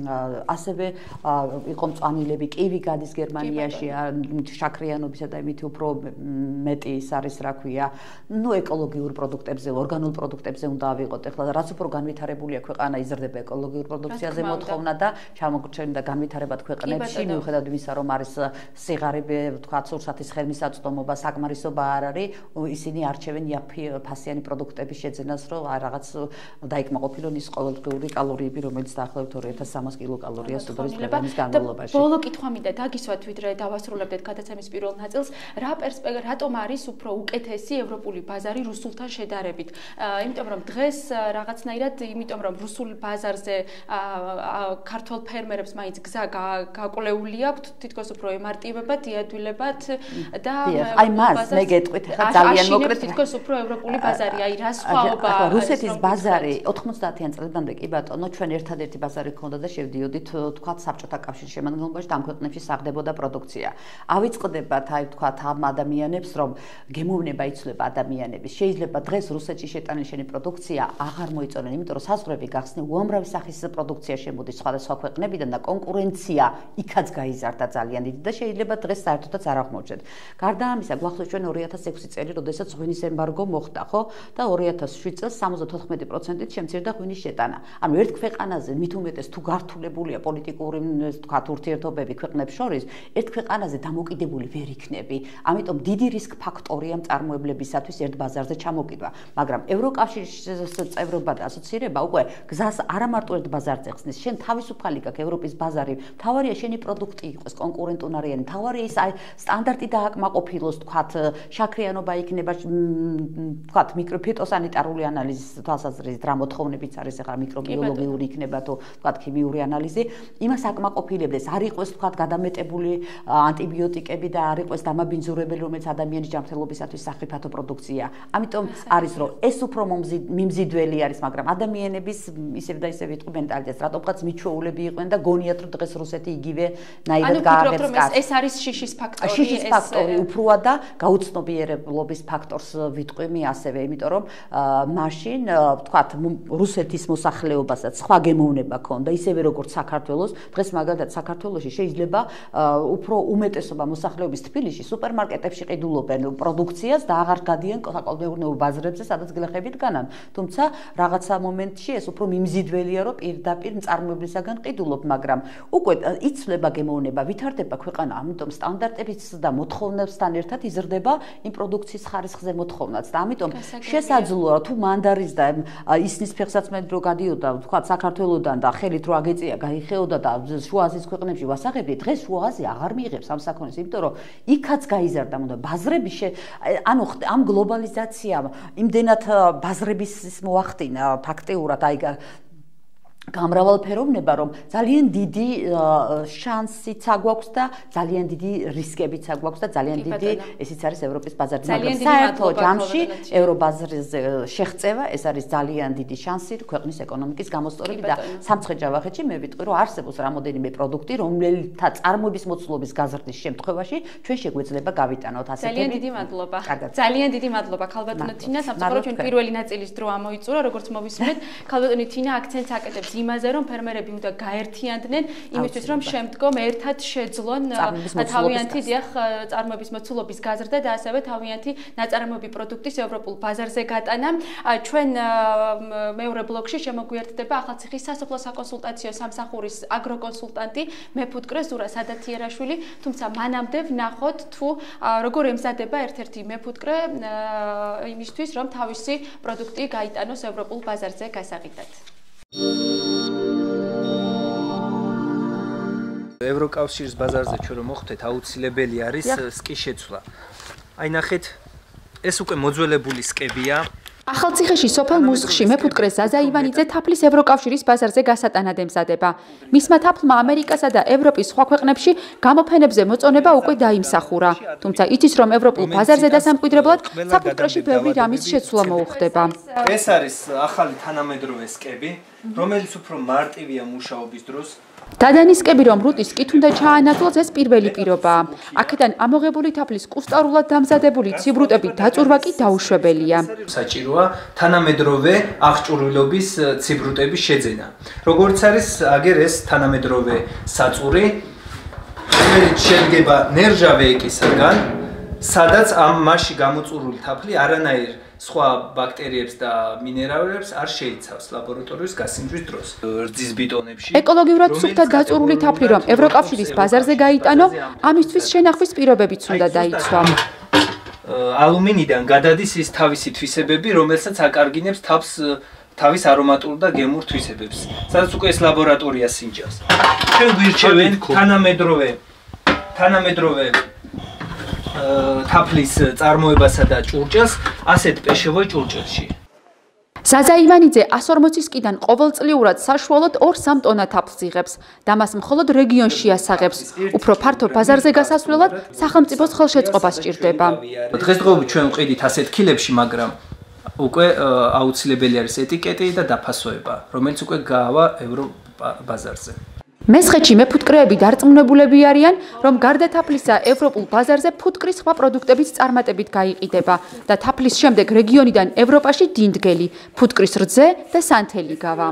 G: ასევე იყო მწვანილები კივი გადის გერმანიაში შაქრიანობისა და იმით უფრო მეტი ის არის რა ქვია ნუ ეკოლოგიურ პროდუქტებზე ორგანულ პროდუქტებზე უნდა ავიღოთ ეხლა რაც უფრო განვითარებულია ქვეყანა იზრდება ეკოლოგიურ პროდუქციაზე მოთხოვნა და ჩამოგჩენდა განვითარებად ქვეყნებში მიუხედავად იმისა რომ არის სიღარიბე თქვა სურსათის ხელმისაწვდომობა საკმარისობა არ არის ისინი არჩევენ იაფი ფასიანი პროდუქტების შეძენას რომ რაღაც დაიკმაყოფილონ ის ყოველდღიური კალორიები რომელიც დაახლოებით 2300 კილოკალორიას უდრის დღის განმავლობაში.
A: ბოლო კითხვა მინდა დაგისვათ ვიდრე დავასრულებდეთ გადაცემის პირველ ნაწილს რატომ არის უფრო უკეთესი ევროპული ბაზარი რუსულთან შედარებით? იმიტომ რომ დღეს რაღაცნაირად იმიტომ რომ რუსულ ბაზარზე ქართულ ფერმერებს მაინც გზა გაკვლეული აქვთ თითქოს უფრო ემარტივებად, იადვილებად და
G: აი მას მე გეტყვით ხა ძალიან მოკლედ
A: თითქოს უფრო ევროპული ბაზარი, აი რა სხვაობა არის?
G: რუსეთის ბაზარი 90-იან წლებამდე კი ბატონო ჩვენ ერთადერთი ბაზარი ქონდა და შევდიოდით თქვათ საბჭოთა კავშირის შემადგენლობაში და ამ ქვეყნებში საღდებოდა პროდუქცია. ავიწყდებათ აი თქვათ ამ ადამიანებს რომ გემოვნება იცვლება ადამიანების. შეიძლება დღეს რუსეთში შეტანილი შენი პროდუქცია აღარ მოიწონენ, იმიტომ რომ საზღვრები გახსნი უამრავი სახის პროდუქცია შემოდის სხვადასხვა ქვეყნებიდან და კონკურენცია იქაც გაიზარდა ძალიან დიდი და შეიძლება დღეს საერთოდაც არ აღმოჩნდეთ. გარდა ამისა, გვახსოვს ჩვენ 2006 წელი, როდესაც ღვინის ემბარგო მოხდა, ხო? და 2007 წელს 74%-ით შემცირდა ღვინის შეტანა. ანუ ერთ ქვეყანაზე მით უმეტეს თუ გართულებულია პოლიტიკური თქვა ურთიერთობები ქვეყნებს შორის, ერთ ქვეყანაზე დამოკიდებული ვერ იქნები. ამიტომ დიდი რისკ ფაქტორია მწარმოებლებისათვის ერთ ბაზარზე ჩამოკიდვა. მაგრამ ევროკავშირის წევრობა და ასოცირება უკვე გზას არა მარტო ერთ ბაზარზე ხსნის, შენ თავისუფალი გაქვს ევროპის ბაზარი. თავარია შენი პროდუქტი იყოს კონკურენტუნარიანი, თავარია ის აი სტანდარტი დააკმაყოფილოს, თქვათ, შაქრიანობა იქნება, თქვათ, მიკროფიტოსანიტარული ანალიზის თვალსაზრისით, რა მოთხოვნებიც არის ახლა მიკრობიოლოგიური იქნება თუ თქვათ, ქიმიური ანალიზი, იმას აკმაყოფილებდეს, არ იყოს თქვათ, გადამეტებული ანტიბიოტიკები და არ იყოს დამაბინძურებელი, რომელიც ადამიანის ჯანმრთელობისათვის საფრთხე პროდუქცია. ამიტომ არის რომ ეს უფრო მიმზიდველი არის, მაგრამ ადამიანების ისევ და ისევ ვიტყვი მენტალიტეტს, რატომღაც მიჩვეულები იყვნენ და გონიათ რომ დღეს რუსეთი იგივე ნაირად გააღებს კარს.
A: ეს არის შიშის ფაქტორი,
G: შიშის ფაქტორი უფროა და გაუცნობიერებლობის ფაქტორს ვიტყვი მე ასევე, იმიტომ რომ მაშინ ვთქვათ რუსეთის მოსახლეობასაც სხვა გემოვნება ქონდა, ისევე როგორც საქართველოს. დღეს მაგალითად საქართველოში შეიძლება უფრო უმეტესობა მოსახლეობის თბილისში სუპერმარკეტებში ყიდულობენ პროდუქციას და აღარ გადიან საკოლმეურნეო ბაზრებზე, სადაც გლეხებით განან. თუმცა რაღაცა მომენტში ეს უფრო მიმზიდველია, რომ პირდაპირ მწარმოებლისაგან ყიდულობ, მაგრამ უკვე იცვლება გემოვნება, ვითარდება ქვეყანა, ამიტომ სტანდარტების და მოთხოვნებასთან ერთად იზრდება იმ პროდუქციის ხარისხზე მოთხოვნაც და ამიტომ შესაძლოა თუ მანდარის და ისნის ფეხსაც მე რო გადიოდა, თქვა საქართველოსდან და ხელით რო აგეწია, გაიხეოდა და შუა აზიის ქვეყნებში ვასაღებდი, დღეს შუა აზია აღარ მიიღებს ამ საქონელს, იმიტომ რომ იქაც გაიზარდა მოდა ბაზრები ანუ ამ გლობალიზაციამ იმდენად ბაზრების მოახდინა ფაქტიურად აი გამრავალფეროვნება, რომ ძალიან დიდი შანსიც აგვაქვს და ძალიან დიდი რისკებიც აგვაქვს და ძალიან დიდი ესიც არის ევროპის ბაზარზე. მაგრამ საერთო ჯამში ევრობაზარზე შეღწევა ეს არის ძალიან დიდი შანსი ქვეყნის ეკონომიკის გამოსწორებით და სამცხე-ჯავახეთში მე ვიტყვი, რომ არსებობს რამოდენიმე პროდუქტი, რომელთა წარმოების მოცულობის გაზრდის შემთხვევაში ჩვენ შეგვეძლება გავიტანოთ ასეთები.
A: ძალიან დიდი მადლობა. ძალიან დიდი მადლობა ქალბატონო თინა, სამწუხაროდ ჩვენ პირველი ნაწილის დრო ამოიწურა, როგორც მოვისმენთ, ქალბატონი თინა აქცენტს აკეთებს იმაზე, რომ ფერმერები უნდა გაერთიანდნენ იმისთვის, რომ შემდგომ ერთად შეძლონ თავიანთი წარმოების მოცულობის გაზრდა და ასევე თავიანთი ნაწარმოები პროდუქტის ევროპულ ბაზარზე გატანა. ჩვენ მეორე ბლოკში შემოგვიერთდება ახალციხის სასოფლო საკონსულტაციო სამსახურის აგროკონსულტანტი მეფუტკრე ზურა სადათიერაშვილი, თუმცა მანამდე ვნახოთ თუ როგორ ემზადება ერთ-ერთი მეფუტკრე იმისთვის, რომ თავისი პროდუქტი გაიტანოს ევროპულ ბაზარზე გასაყიდად.
H: ევროკავშირის ბაზარზე ჩვენ რომ მოხვდეთ, აუცილებელი არის სკის შეცვლა. აი ნახეთ, ეს უკვე მოძველებული სკებია.
A: ახალციხეში სოფელ მუსხში მეფუტკრე ზაზა ივანიძე თაფლის ევროკავშირის ბაზარზე გასატანად ემზადება. მისმა თაფლმა ამერიკასა და ევროპის სხვა ქვეყნებში გამოფენებზე მოწონება უკვე დაიმსახურა. თუმცა იცის, რომ ევროპულ ბაზარზე დასამკვიდრებლად საფუტკრეში ბევრი რამის შეცვლა მოუხდება.
H: ეს არის ახალი თანამედროვე სკები, რომელიც უფრო მარტივია მუშაობის დროს.
A: დადანისკები, რომ რუტის კით უნდა ჩაანაცვლოს, ეს პირველი პირობაა. აქედან ამოღებული თაფლის კუსტარულად დამზადებული ციბრუტები დაწურვა კი დაუშვებელია.
H: საჭიროა თანამედროვე აღჭურვილობის ციბრუტების შეძენა. როგორც არის აგერ ეს თანამედროვე საწური, რომელიც შედგება ნერჟავე ეკისაგან, სადაც ამ მასში გამოწურული თაფლი არანაირ სხვა ბაქტერიებს და მინერალებს არ შეიცავს ლაბორატორიის გასინჯვის დროს. რძის ბიტონებში
A: ეკოლოგიურად სუფთად დაწურული თაფლი, რომ ევროკავშირის ბაზარზე გაიტანო, ამისთვის შენახვის პირობებიც უნდა დაიცვა.
H: ალუმინიდან გადადის ის თავისი თვისებები, რომელსაც აკარგინებს თავის არომატულ და გემურ თვისებებს, სადაც უკვე ეს ლაბორატორია სინჯავს. ჩვენ გვირჩევენ თანამედროვე თაფლის წარმოებასა და ჭურჭელს ასეთ პეშევოი ჭურჭელში.
A: ზაზა ივანიძე 140 სკიდან ყოველწლიურად საშუალოდ 2-3 ტონა თაფლს იღებს და მას მხოლოდ რეგიონში ასაღებს. უფრო ფართო ბაზარზე გასასვლელად სახელმწიფოს ხელშეწყობა სჭირდება.
H: დღესდღეობით ჩვენ ვყიდით ასეთ ქილებში, მაგრამ უკვე აუცილებელი არის ეტიკეტი და დაფასოება, რომელიც უკვე გაავა ევრობაზარზე.
A: მესხეთში მეფუტკრეები დარწმუნებულები არიან, რომ გარდა თაფლისა ევროპულ ბაზარზე ფუტკრის სხვა პროდუქტებიც წარმატებით გაიყიდება და თაფლის შემდეგ რეგიონიდან ევროპაში დინდგელი, ფუტკრის რძე და სანთელი გავა.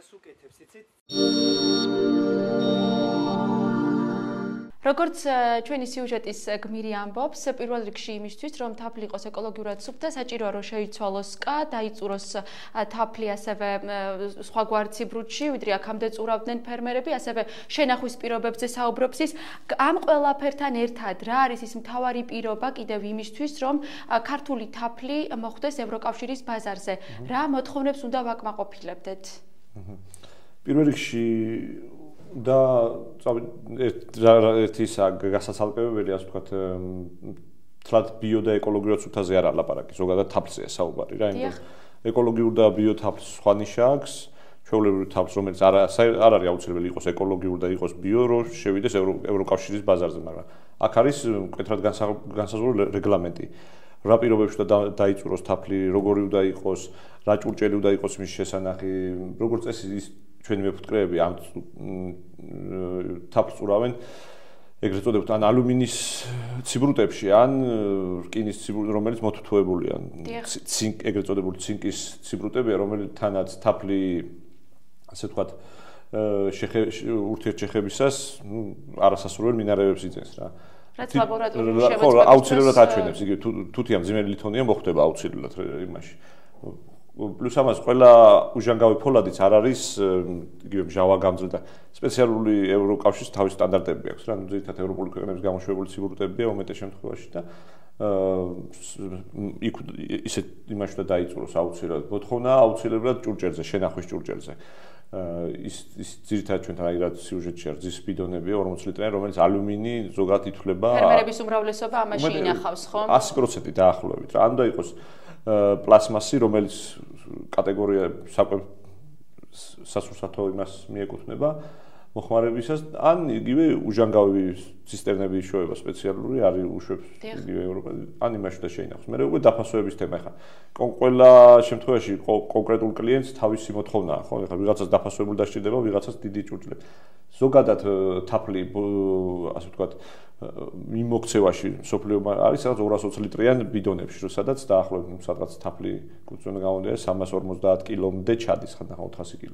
A: როგორც ჩვენი სიუჟეტის გმირი ამბობს, პირველ რიგში იმისთვის, რომ თაფლი იყოს ეკოლოგიურად სუფთა, საჭიროა რომ შეიცვალოს სკა, დაიწუროს თაფლი ასევე სხვაგვარ ციბრუტში, ვიდრე აქამდე წურავდნენ ფერმერები, ასევე შენახვის პირობებზე საუბრობს ის. ამ ყველაფერთან ერთად რა არის ის მთავარი პირობა კიდევ იმისთვის, რომ ქართული თაფლი მოხვდეს ევროკავშირის ბაზარზე? რა მოთხოვნებს უნდა ვაკმაყოფილებდეთ?
I: პირველ რიგში და ერთი გასაცალკევებელი, ასე ვთქვათ, თლად ბიო და ეკოლოგიურად სუფთაზე არ ალაპარაკი, ზოგადად თაფლზეა საუბარი რა, იმიტომ ეკოლოგიურ და ბიო თაფლს სხვა ნიშა აქვს, ჩვეულებრივ თაფლს, რომელიც არ არის აუცილებელი იყოს ეკოლოგიურ და იყოს ბიო, რომ შევიდეს ევროკავშირის ბაზარზე, მაგრამ აქ არის მკვეთრად განსაზღვრული რეგლამენტი. რა პირობებში დაიწუროს თაფლი, როგორი უნდა იყოს, რა ჭურჭელი უნდა იყოს მის შესანახი, როგორც წესი ჩვენი მეფუტკრეები ამ თაფლს ურავენ ეგრეთ წოდებულ ან ალუმინის ციბრუტებში, ან რკინის ციბრუტები, რომელიც მოთუთუებულია. ეგრეთ წოდებული ცინკის ციბრუტებია, რომელთანაც თაფლი, ასე ვთქვათ, ურთიერთშეხებისას, არასასურველ მინარევებს იძენს რა.
A: რაც ლაბორატორიაში შემოწმების
I: ხო, აუცილებლად აჩვენებს, იგივე თუთია მძიმე ლითონია მოხდება აუცილებლად იმაში. პლუს ამას ყველა უჟანგავი ფოლადიც არ არის იგივე მჟავაგამძლე და სპეციალური ევროკავშირის თავის სტანდარტები აქვს რა, ძირითადად ევროპული ქვეყნების გამოშვებული ციბრუტებია უმეტეს შემთხვევაში და იქ ისე იმაში და დაიწუროს აუცილებლად მოთხოვნა აუცილებლად ჭურჭელზე, შენახვის ჭურჭელზე. ის ძირითადად ჩვენთან აი რაც სიუჟეტში არის ძის ბიდონებია 40 ლიტრიანი, რომელიც ალუმინი ზოგადად ითვლება
A: ფერმერების უმრავლესობა ამაში ინახავს, ხო?
I: 100% დაახლოებით რა. ანუ და იყოს პლასმასი, რომელიც კატეგორია საკვებ სასურსათო იმას მიეკუთვნება მოხმარებისას, ან იგივე უჟანგავი ცისტერნები იშვება სპეციალური, არის უშვებს იგივე ევროპა, ან იმაში და შეინახავს. მე უკვე დაფასოების თემა ხა. ყველა შემთხვევაში კონკრეტულ კლიენტს თავისი მოთხოვნა, ხო? ხა ვიღაცას დაფასოებული დასჭირდება, ვიღაცას დიდი ჭურჭლები. ზოგადად თაფლი, ასე ვთქვათ, მიმოქცევაში სოფლიო არის სადაც 220 ლიტრიან ბიდონებში, სადაც დაახლოებით სადღაც თაფლი კუწონა გამოდია 350 კილომდე ჩადის, ხან 400 კილო.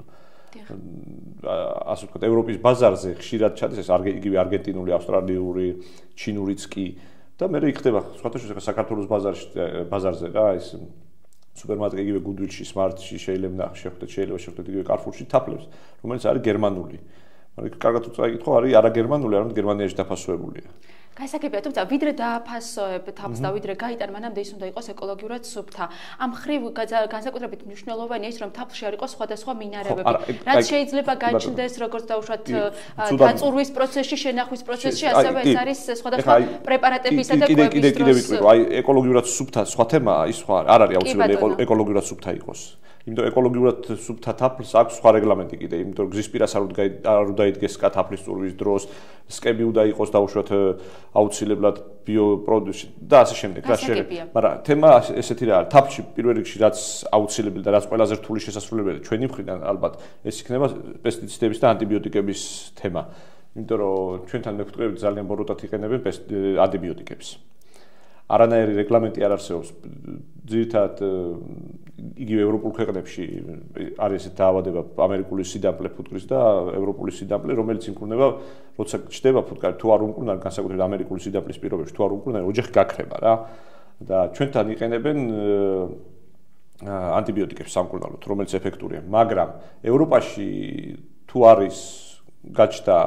I: ასე ვთქვათ, ევროპის ბაზარზე ხშირად ჩადის ეს იგივე არგენტინული, ავსტრალიური, ჩინურიც კი და მე იქნება სხვათა შორის საქართველოს ბაზარზე რა ის სუპერმარკეტი იგივე გუდვილში, სმარტში შეიძლება შეხვდეთ იგივე კარფურში თაფლებს, რომელიც არის გერმანული. მაგრამ კარგად უწაიკითხო, არის არაგერმანული, არამედ გერმანიაში დაფასოებულია.
A: გაისაკებია, თუმცა ვიდრე დააფასოებ თაფლს და ვიდრე გაიტან, მანამდე ის უნდა იყოს ეკოლოგიურად სუფთა. ამ ხრივ განსაკუთრებით მნიშვნელოვანია ის, რომ თაფლში არ იყოს სხვადასხვა მინარევები, რაც შეიძლება გაჩნდეს როგორც დაუშვათ დაწურვის პროცესში, შენახვის პროცესში, ასევე ეს არის სხვადასხვა პრეპარატებისა და კვების დროს.
I: აი ეკოლოგიურად სუფთა სხვა თემაა, ის სხვა არ არის აუცილებელი ეკოლოგიურად სუფთა იყოს. იმიტომ ეკოლოგიურად სუფთა თაფლს აქვს სხვა რეგლამენტი კიდე, იმიტომ რომ გზის პირას არ უნდა იდგეს თაფლის წურვის დროს, სკები უნდა იყოს დაუშვათ აუცილებლად ბიოპროდუქტი და ასე შემდეგ რა შეიძლება. მაგრამ თემა ესეთი რა არის, თაფლში პირველ რიგში რაც აუცილებელი და რაც ყველაზე რთული შესასრულებელი ჩვენი მხრიდან ალბათ ეს იქნება პესტიციდების და ანტიბიოტიკების თემა. იმიტომ რომ ჩვენთან მეფუტკრეები ძალიან ბოროტად იყენებენ ანტიბიოტიკებს. არანაირი რეგლამენტი არ არსებობს. ძირითადად იგივე ევროპულ ქვეყნებში არის ესეთი დაავადება ამერიკული სიდამპლე ფუტკრის და ევროპული სიდამპლე, რომელიც იმკურნება, როცა ჩდება ფუტკარი, თუ არ უმკურნალ, განსაკუთრებით ამერიკული სიდამპლის პირობებში, თუ არ უმკურნალ, ოჯახი გაქრება რა. და ჩვენთან იყენებენ ანტიბიოტიკებს სამკურნალოდ, რომელიც ეფექტურია, მაგრამ ევროპაში თუ არის გაჩნდა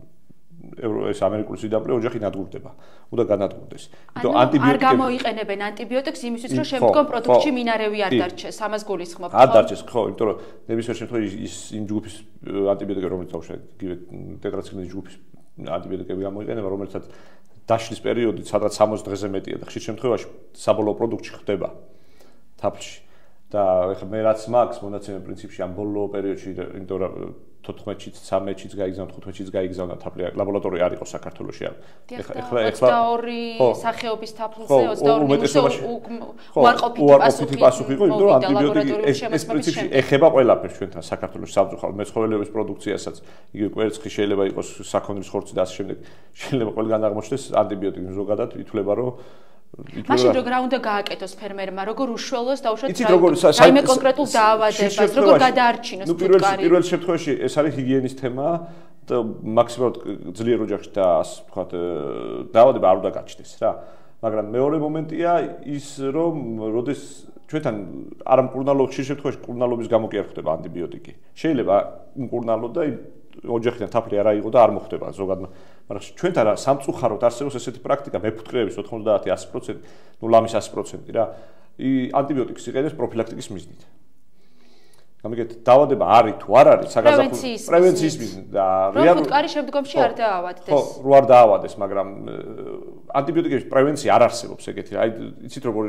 I: ეს ამერიკული სიდამპლე ოჯახი ნადგურდება. უნდა განადგურდეს.
A: ანუ არ გამოიყენებენ ანტიბიოტიკს იმისთვის, რომ შემდგომ პროდუქტში მინარევი არ დარჩეს. ამას გულისხმობთ, ხო?
I: არ დარჩეს, ხო, იმიტომ რომ ნებისმიერ შემთხვევაში ის იმ ჯგუფის ანტიბიოტიკები, რომელიც თავშეთ იგივე ტეტრაციკლინის ჯგუფის ანტიბიოტიკები გამოიყენება, რომელსაც დაშლის პერიოდი სადღაც 60 დღეზე მეტია და ხშირ შემთხვევაში საბოლოო პროდუქტში ხდება თაფლში. და ეხლა მე რაც მაქვს მონაცემები პრინციპში ამ ბოლო პერიოდში, იმიტომ რომ 14-ში, 13-ში გაიგზავნა, 15-ში გაიგზავნა თაფლი, ლაბორატორია არ იყო საქართველოში.
A: ეხლა 22 სახეობის თაფლზე 22 მინუსი უარყოფითი პასუხი იყო,
I: იმიტომ რომ ანტიბიოტიკი ეს პრინციპში ეხება ყველაფერს ჩვენთან საქართველოს საბრძოლო მეცხოველეობის პროდუქციასაც, იგივე კვერცხი შეიძლება იყოს საქონლის ხორცი და ასე შემდეგ. შეიძლება ყველგან აღმოჩნდეს antibiotic ზოგადად ითვლება რომ
A: მაშინ როგორ უნდა გააკეთოს ფერმერმა, როგორ უშველოს დაუშვათ რაიმე კონკრეტულ დაავადებას, როგორ გადაარჩინოს ფუტკარი.
I: პირველ შემთხვევაში ეს არის ჰიგიენის თემა და მაქსიმალურად ძლიერ ოჯახში და ასე ვთქვათ დაავადება არ უნდა გაჩნდეს რა. მაგრამ მეორე მომენტია ის რომ როდეს ჩვენთან არ მკურნალო ხშირ შემთხვევაში მკურნალობის გამო კი არ ხდება ანტიბიოტიკი. შეიძლება მკურნალო და ოჯახიდან თაფლი არ აიღო და არ მოხდება ზოგადად. მაგრამ ჩვენთან სამწუხაროდ არსებობს ესეთი პრაქტიკა მეფუტკრეების 90-100%, ნუ ლამის 100% რა. ანტიბიოტიკს იყენებს პროფილაქტიკის მიზნით. გამიგეთ, დაავადება არის თუ არ არის საგაზაფხულო პრევენციის მიზნით და
A: რეალურად ფუტკარი შემდგომში არ დაავადდეს.
I: რო არ დაავადდეს, მაგრამ ანტიბიოტიკების პრევენცია არ არსებობს ეგეთი. აი, იცით როგორ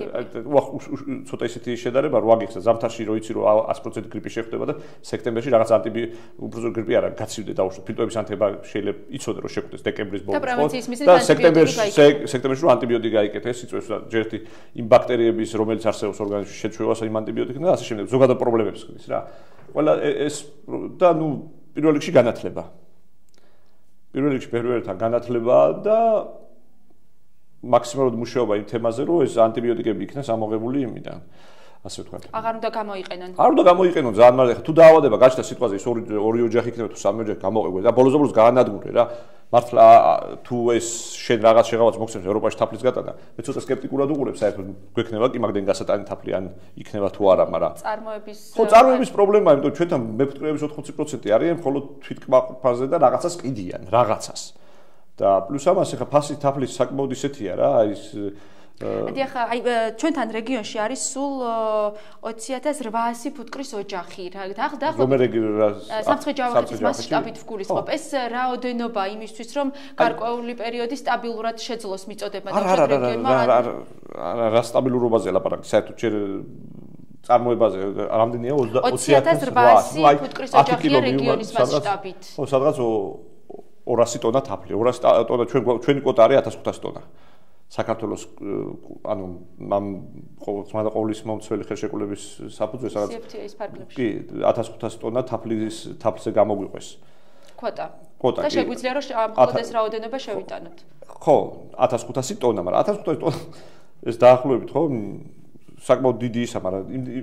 I: ცოტა ისეთი შედარება რო აგიხსნა ზამთარში რო იცი რომ 100% გრიპი შეხვდება და სექტემბერში რაღაც უბრალოდ გრიპი არა გაცივდე დაუშვათ. ფილტვების ანთება შეიძლება იცოდე რომ შეხვდეს დეკემბრის ბოლოს და სექტემბერში რო ანტიბიოტიკი გაიკეთე, ეს იწვევს ჯერთი იმ ბაქტერიების რომელიც არსებობს ორგანიზმში შეჩვევას იმ ანტიბიოტიკით და ასე შემდეგ. ზოგადად პრობლემები ხდის რა. ყველა ეს და ნუ პირველ რიგში განათლება. პირველ რიგში ფერმერებთან განათლებაა და მაქსიმალურად მუშაობა იმ თემაზე, რომ ეს ანტიბიოტიკები იქნას ამოღებული იმიდან. ასე ვთქვათ.
A: აღარ უნდა გამოიყენონ.
I: არ უნდა გამოიყენონ ძალიან მარტო. თუ დაავადება გაჩნდა სიტყვაზე ის ორი ოჯახი იქნება თუ სამი ოჯახი გამოყენებენ და ბოლოს გაანადგურე რა. მართლა თუ ეს შენ რაღაც შეღავაც მოგცემს ევროპაში თაფლის გატანა, მე ცოტა სკეპტიკურად უყურებ საერთოდ გვექნება კი მაგდენ გასატანი თაფლი ან იქნება თუ არა, მაგრამ წარმოების პრობლემაა, იმიტომ რომ ჩვენთან მეფუტკრეების 80% არიან მხოლოდ თვითკმაყოფაზე და რაღაცას ყიდიან, რაღაცას. და პლუს ამას ახლა ფასის თაფლის საკმაოდ ისეთია რა, ის
A: აი ჩვენთან რეგიონში არის სულ 20800 ფუტკრის ოჯახი რა სამცხე-ჯავახეთის მასშტაბით ვგულისხმობ ეს რაოდენობა იმისთვის რომ გარკვეული პერიოდი სტაბილურად შეძლოს მიწოდება და რეგიონმა
I: რა სტაბილურობაზე ლაპარაკი საერთოდ ჯერ წარმოებაზე რამდენია
A: 20800 ფუტკრის ოჯახია რეგიონის მასშტაბით
I: ხო სადღაც 200 ტონა თაფლი 200 ტონა ჩვენი კვოტა არის 1500 ტონა საქართველოს ანუ ყოვლის მომცველი ხელშეკრულების საფუძვე სადაც კი 1500 ტონა თაფლზე გამოგვიყვეს
A: კვოტა და შეგვიძლია რომ მხოლოდ ეს რაოდენობა შევიტანოთ
I: ხო 1500 ტონა მაგრამ 1500 ტონა ეს დაახლოებით ხო საკმაოდ დიდი ისა მაგრამ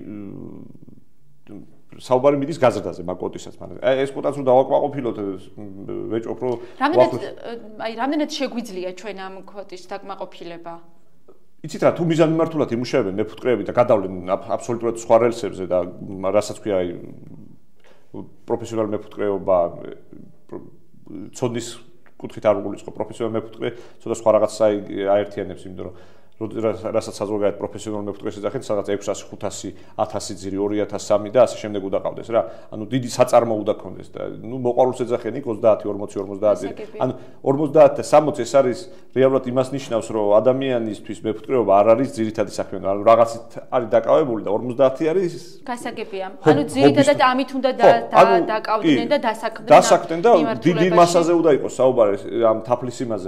I: საუბარი მიდის გაზრდაზე მაგ კვოტისაც მაგრამ ეს კვოტაც რომ დავაკმაყოფილოთ ვეჭვობ რომ
A: რამდენად შეგვიძლია ჩვენ ამ კვოტის დაკმაყოფილება
I: იცით რა თუ მიზანმიმართულად იმუშავებენ მეფუტკრეები და გადავლენ აბსოლუტურად სხვა რელსებზე და რასაც ქვია პროფესიონალი მეფუტკრეობა ცოდნის კუთხით არ უგულისხმობ პროფესიონალი მეფუტკრე ცოტა სხვა რაღაცას აერთიანებს იმიტომ რომ რასაც საზოგადოებრივ პროფესიონალურ მეფუტკრეს ეძახენ, სადაც 600, 500, 1000 ძირი, 2003 და ასე შემდეგ უნდა ყავდეს რა. ანუ დიდი საწარმო უნდა ქონდეს და ნუ მოყვარულს ეძახენ იქ 30, 40, 50 ძირი. ანუ 50 და 60 ეს არის რეალურად იმას ნიშნავს, რომ ადამიანისთვის მეფუტკრეობა არ არის ძირითადი საქმე, ანუ რაღაცით არის დაკავებული და 50 არის
A: გასაგებია. ანუ ძირითადად ამით უნდა დაკავდნენ და
I: დასაქმდნენ და დიდი მასაზე უნდა იყოს საუბარი ამ თაფლის იმაზე.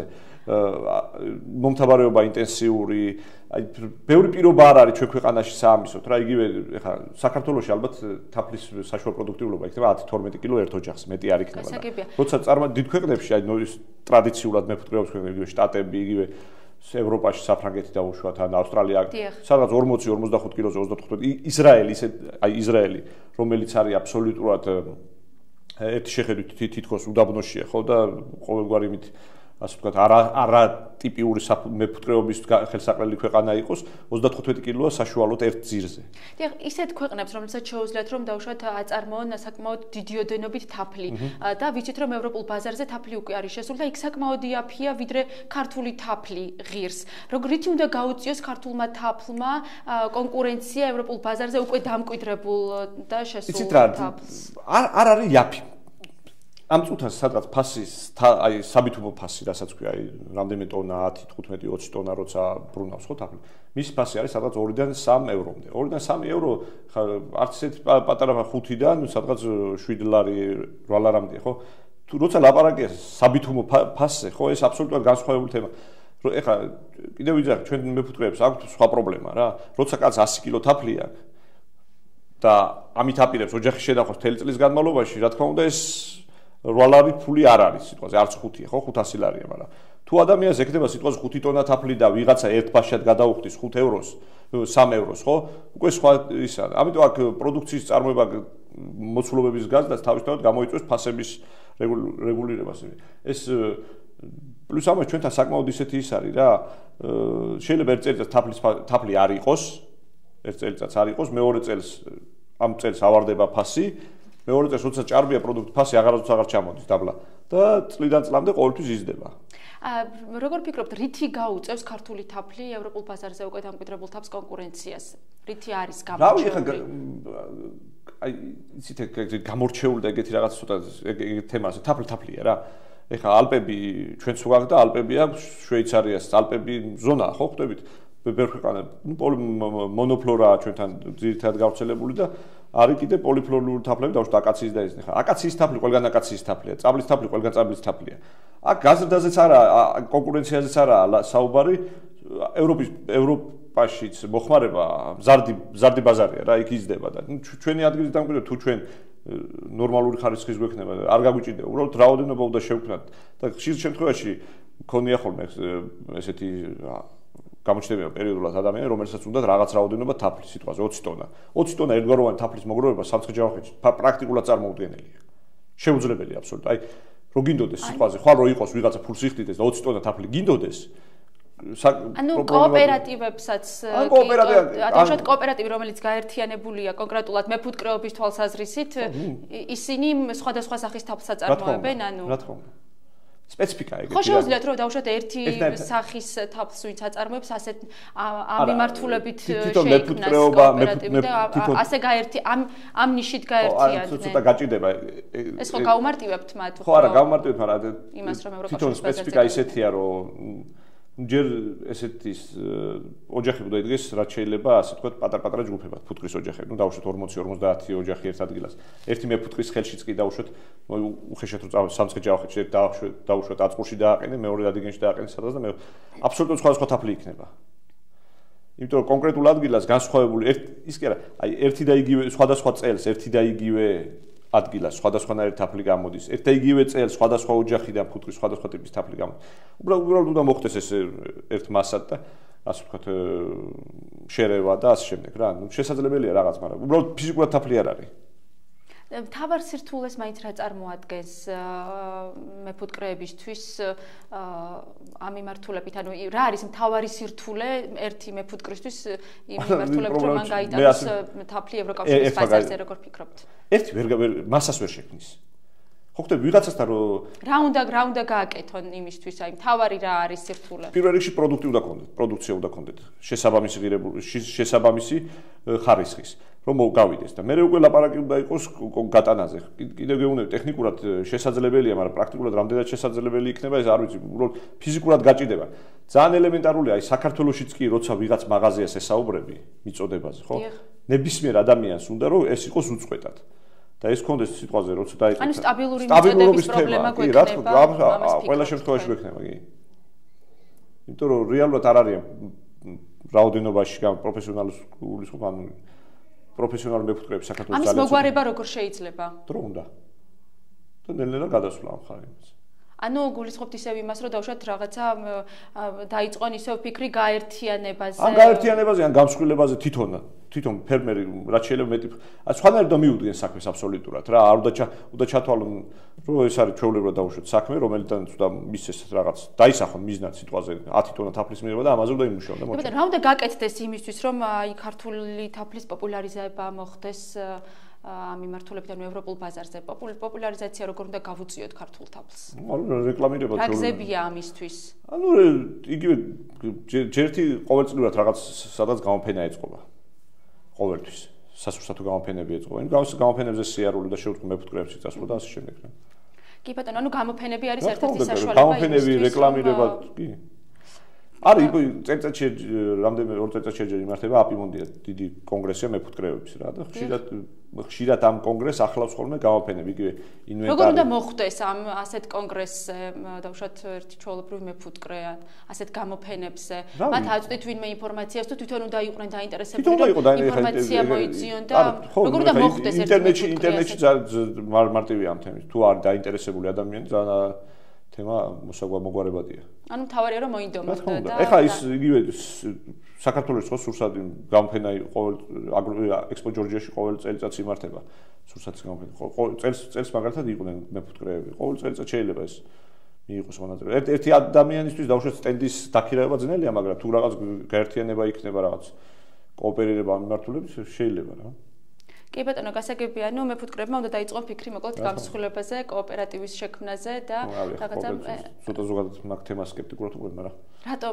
I: მომთაბარეობა ინტენსიური, აი ბევრი პირობა არ არის ჩვენ ქვეყანაში საამისოდ რა, იგივე ეხლა საქართველოში ალბათ თაფლის საშუალო პროდუქტიულობა იქნება 10-12 კილო ერთ ოჯახს, მეტი არ იქნება. როცა დიდ ქვეყნებში, აი ტრადიციულად მეფუტკრეობის ქვეყნები, იგივე შტატები, იგივე ევროპაში, საფრანგეთი და უშუალოდ ან ავსტრალია, სადღაც 40-45 კილოზე 35 ისრაელი, აი ისრაელი, რომელიც არის აბსოლუტურად ერთი შეხედვით თითქოს უდაბნოშია, ხო და ყოველგვარი იმით ასე ვთქვათ, არა ტიპიური მეფუტკრეობის ხელსაყრელი ქვეყანა იყოს, 35 კილოა საშუალოდ ერთ ძირზე.
A: დიახ, ისეთ ქვეყნებს, რომელსაც შეუძლიათ რომ დაუშვათ აწარმოონ საკმაოდ დიდი ოდენობით თაფლი და ვიცით რომ ევროპულ ბაზარზე თაფლი უკვე არის შესული და იქ საკმაოდ იაფია ვიდრე ქართული თაფლი ღირს. რითი უნდა გაუწიოს ქართულმა თაფლმა კონკურენცია ევროპულ ბაზარზე უკვე დამკვიდრებულ და შესულ თაფლს?
I: არ არის იაფი. ამ წუთას სადღაც ფასის აი საბითუმო ფასი რასაც ქვია აი რამდენიმე ტონა 10 15 20 ტონა როცა ბრუნავს ხო თაფლი მის ფასი არის სადღაც 2-დან 3 ევრომდე 2-დან 3 euро არც ისეთ პატარა 5-დან სადღაც 7 ლარი 8 ლარამდე ხო თუ როცა ლაპარაკია საბითუმო ფასზე ხო ეს აბსოლუტურად განსხვავებული თემა რომ ეხლა კიდევ ვიძახ ჩვენ მეფუტკრეებს აქვს სხვა პრობლემა რა როცა კაც 100 კილო თაფლი აქვს და ამით აპირებს ოჯახის შედახოს მთელი წლის განმავლობაში რა თქმა უნდა ეს 8 ლარი ფული არ არის სიტყვაზე არც 5-ია ხო 500 ლარია მაგრამ თუ ადამიანს ეკნება სიტყვაზე 5 ტონა თაფლი და ვიღაცა ერთ ფაშად გადაუხდის 5 ევროს 3 ევროს ხო უკვე სხვა ისა ამიტომ აქ პროდუქციის წარმოება მოცულობების გაზრდას თავისთავად გამოიწვევს ფასების რეგულირებას ეს პლუს ამას ჩვენთან საკმაოდ ისეთი ის არის რა შეიძლება ერთ წელიწადს თაფლი არ იყოს ერთ წელიწადს არ იყოს მეორე წელს ამ წელს ავარდება ფასი მეორე წელს როცა ჭარბია პროდუქტი ფასი აღარასდროს აღარ ჩამოდის დაბლა და წლიდან წლამდე ყოველთვის იზრდება.
A: როგორ ფიქრობთ, რითი გაუწევს ქართული თაფლი ევროპულ ბაზარზე უკვე დამკვიდრებულ თაფლს კონკურენციას? რითი არის გამორჩეული?
I: აი, იცით გამორჩეული და ეგეთი რაღაც ცოტა ეგ თემაზე თაფლია რა. ეხლა ალპები ჩვენც ვაგ და ალპები აქვს შვეიცარიას, ალპები ზონაა ხო ხვდებით? ბერხეყანა, მონოფლორაა ჩვენთან ძირითადად გავრცელებული და არის კიდე პოლიფლორული თაფლები და უშუალოდ აკაციის და ეს. აკაციის თაფლი ყველგან აკაციის თაფლია, წაბლის თაფლი ყველგან წაბლის თაფლია. აქ გაზრდაზეც არა, კონკურენციაზეც არა საუბარი, ევროპაშიც მოხმარება მზარდი ბაზარია რა, იქ იზრდება და ჩვენი ადგილი დამკვიდრებით თუ ჩვენ ნორმალური ხარისხის გვექნება, არ გაგვიჭირდება. უბრალოდ რაოდენობა უნდა შევქმნათ და ხშირ შემთხვევაში მქონია ხოლმე ესეთი გამოჩნდება პერიოდულად ადამიანი, რომელსაც უნდა რაღაც რაოდენობა თაფლის, სიტყვაზე 20 ტონა. 20 ტონა ერთგვაროვანი თაფლის მოგროვება სამცხე-ჯავახეთში პრაქტიკულად წარმოუდგენელია. შეუძლებელია აბსოლუტურად. აი, რო გინდოდეს სიტყვაზე, ხვალ რო იყოს ვიღაცა ფულს იხდიდეს და 20 ტონა თაფლი გინდოდეს,
A: ანუ კოოპერატივებსაც დაუშვათ კოოპერატივი რომელიც გაერთიანებულია კონკრეტულად მეფუტკრეობის თვალსაზრისით ისინი სხვადასხვა სახის თაფლს აწარმოებენ ანუ
I: რა თქმა უნდა სპეციფიკა ეგეთი
A: ხო შეუძლიათ რომ დაუშვათ ერთი სახის თაფლს ვინც აწარმოებს ასეთ ამ მიმართულებით შეიქმნას კოოპერატივი და ასე გაერთი ამ ნიშით გაერთიანდნენ
I: ცოტა გაჭირდება
A: ეს ხო გაუმარტივებთ მათ
I: ხო არა გაუმარტივებთ მაგრამ
A: იმას რომ ევროპაში
I: თვითონ სპეციფიკა ისეთია რომ ჯერ ესეთი ოჯახი უნდა იდგეს რაც შეიძლება ასე ვთქვათ პატარ-პატარა ჯგუფებად ფუტკრის ოჯახები ნუ დაუშვათ 40-50 ოჯახი ერთ ადგილას ერთი მეფუტკრის ხელშიც კი დაუშვათ უხეშად რომ სამცხე-ჯავახეთში დაუშვათ აწყურში დააყენე მეორე დადგენში დააყენე სადაც და მე აბსოლუტურად სხვადასხვა თაფლი იქნება იმიტომ რომ კონკრეტულ ადგილას განსხვავებული ის კი არა აი ერთი და იგივე სხვადასხვა წელს ერთი და იგივე ადგილას სხვადასხვანაირი თაფლი გამოდის. ერთ და იგივე წელს სხვადასხვა ოჯახიდან ფუტკრის სხვადასხვა ტიპის თაფლი გამოდის. უბრალოდ უნდა მოხდეს ეს ერთ მასად და ასე ვთქვათ შერევა და ასე შემდეგ რა. ნუ შესაძლებელია რაღაც, მაგრამ უბრალოდ ფიზიკურად თაფლი არ არის.
A: თავარ სირთულეს მაინც რა წარმოადგენს მეფუტკრეებისთვის ამ მიმართულებით ანუ რა არის მთავარი სირთულე ერთი მეფუტკრისთვის იმ მიმართულებით რომ მან გაიტანოს თაფლი ევროკავშირის ბაზარზე როგორ ფიქრობთ? ერთი
I: მასას ვერ შექმნის. ხო ხდება ვიღაცასთან რომ
A: რა უნდა გააკეთონ იმისთვის აი მთავარი რა არის სირთულე?
I: პირველ რიგში პროდუქტი უნდა გქონდეთ, პროდუქცია უნდა გქონდეთ, შესაბამისი ხარისხის. რომ გავიდეს და მე უკვე ლაპარაკი უნდა იყოს გატანაზე. კიდევ გეუბნები ტექნიკურად შესაძლებელია, მაგრამ პრაქტიკულად რამდენად შესაძლებელი იქნება ეს არ ვიცი. უბრალოდ ფიზიკურად გაჭირდება. ძალიან ელემენტარულია, აი საქართველოშიც კი როცა ვიღაც მაღაზიას ესაუბრები მიწოდებაზე, ხო? ნებისმიერ ადამიანს უნდა რომ ეს იყოს უწყვეტად. და ეს კონდეს სიტყვაზე როცა დაიწყო.
A: ანუ სტაბილური მიწოდების პრობლემა გვექნება.
I: ყველა შემთხვევაში გვექნება, კი. იმიტომ რომ რეალურად არ არის რაოდენობაში პროფესიონალის ანუ პროფესიონალი მეფუტკრეები საქართველოს
A: ძალიან ამის მოგვარება როგორ შეიძლება?
I: დრო უნდა. და ნელ-ნელა გადასვლა ამ ხარიმს.
A: ანუ გულისხმობთ ისევ იმას, რომ დავუშვათ რაღაცა დაიწყონ ისევ ფიქრი გაერთიანებაზე.
I: ან გაერთიანებაზე, ან გამსხვილებაზე თვითონ ფერმერი რაც შეიძლება მეტი სხვანაირად და მიუდგენ საქმეს აბსოლუტურად რა. არ უნდა ჩათვალონ, რომ ეს არის ჩვეულებრივად დავუშვათ საქმე, რომელიდანაც უნდა მისცეს რაღაც დაისახონ მიზნად სიტყვაზე 10 ტონა თაფლის მიღება და ამაზე უნდა იმუშაონ და მოჭრა.
A: რა უნდა გაკეთდეს იმისთვის, რომ აი ქართული თაფლის პოპულარიზება მოხდეს ამ მიმართულებით ანუ ევროპულ ბაზარზე პოპულარიზაცია როგორ უნდა გავუწიოთ ქართულ თაფლს?
I: ანუ რეკლამირება
A: რა გზებია ამისთვის?
I: ანუ იგივე ჯერთი ყოველწლიურად რაღაც სადაც გამოფენა ეწყობა. ყოველთვის სასურსათო გამოფენები ეწყობა. იმ გამოფენებზე სიარული და შეუძლო მეფუტკრეებს იწასვლა და ასე შემდეგ.
A: კი ბატონო, ანუ გამოფენები არის ერთ-ერთი საშუალება.
I: გამოფენები, რეკლამირება, კი. არის წელიწადში რამდენიმე 2 წელიწადში ჯერ იმართება აპიმონდია დიდი კონგრესია მეფუტკრეების რა და ხშირად ამ კონგრესს ახლავს ხოლმე გამოფენები იგივე ინვენტარი.
A: როგორ უნდა მოხდეს ამ ასეთ კონგრესზე დავუშვათ ერთი ჩვეულებრივი მეფუტკრე ასეთ გამოფენებზე მათ აწვდით ვინმე ინფორმაციას თუ თვითონ უნდა იყვნენ დაინტერესებული რომ ინფორმაცია მოიძიონ და როგორ უნდა მოხდეს
I: ინტერნეტში მარტივია ამ თემით თუ არ დაინტერესებული ადამიანი ძალიან თემა მოგვარებადია.
A: ანუ მთავარია რომ მოინდომოთ
I: და ეხლა ის იგივე საქართველოს ხო სურსათი გამოფენა ყოველ ექსპო ჯორჯიაში ყოველ წელიწადს იმართება. სურსათის გამოფენა. წელს მაგალითად იყვნენ მეფუტკრეები. ყოველ წელიწად შეიძლება ეს მიიღოს მონაწილე. ერთი ადამიანისთვის დავუშვათ სტენდის დაქირავება ძნელია, მაგრამ თუ რაღაც გაერთიანება იქნება რაღაც კოოპერირება ამ მიმართულებით შეიძლება რა.
A: კი ბატონო, გასაგებია, ანუ მეფუტკრეებმა უნდა დაიწყონ ფიქრი მოკლედ გამსხვილებაზე, კოოპერატივის შექმნაზე და რაღაცა
I: ცოტა ზოგადად მაგ თემას სკეპტიკურად უყურებ, მაგრამ
A: რატომ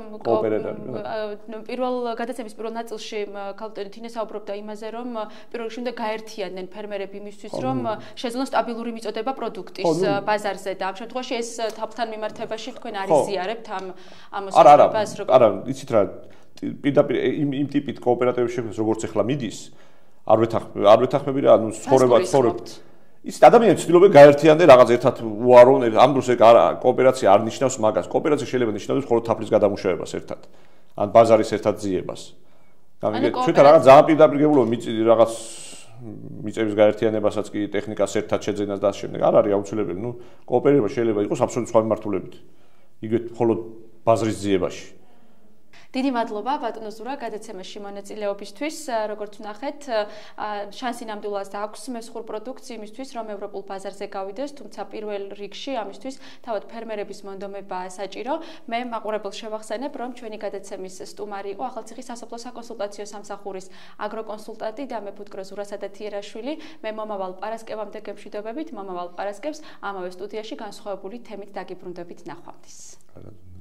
A: გადაცემის პირველ ნაწილში ქალბატონი თინე საუბრობდა იმაზე, რომ პირველ რიგში უნდა გაერთიანდნენ ფერმერები იმისთვის, რომ შეძლონ სტაბილური მიწოდება პროდუქტის ბაზარზე და ამ შემთხვევაში ეს თაფლთან მიმართებაში თქვენ არ იზიარებთ ამ მოსაზრებას
I: როგორ არა, იცით რა, პირდაპირ იმ ტიპით კოოპერატივების შექმნას როგორც ახლა მიდის არ ვეთანხმები რა, ანუ ცხოვრებად. ის ადამიანები ცდილობენ გაერთიანდნენ რაღაც ერთად უარონ, ამ დროს ეგ კოოპერაცია არ ნიშნავს მაგას. კოოპერაცია შეიძლება ნიშნავს მხოლოდ თაფლის გადამუშავებას ერთად. ან ბაზარის ერთად ძიებას. გამიგეთ, ჩვენ რაღაც ძალიან პირდაპირ გეუბნები რაღაც მიწების გაერთიანებასაც კი ტექნიკას ერთად შეძენას და ამ შემდეგ არ არის აუცილებელი, კოოპერირება შეიძლება იყოს აბსოლუტურად სხვა მიმართულებით. იგივე მხოლოდ ბაზრის ძიებაში.
A: დიდი მადლობა ბატონო ზურა გადაცემაში მონაწილეობისთვის. როგორც ვნახეთ, შანსი ნამდვილად აქვს მესხურ პროდუქციისთვის, რომ ევროპულ ბაზარზე გავიდეს, თუმცა პირველ რიგში ამისთვის თავად ფერმერების მონდომებაა საჭირო. მე მაყურებელს შევახსენებ, რომ ჩვენი გადაცემის სტუმარი იყო ახალციხის სასოფლო საკონსულტაციო სამსახურის აგროკონსულტანტი და მეფუტკრო ზურასა და თიერაშვილი. მე მომავალ პარასკევამდე გემშვიდობებით, მომავალ პარასკევს ამავე სტუდიაში განსხვავებული თემით დაგიბრუნდებით ნახვამდის.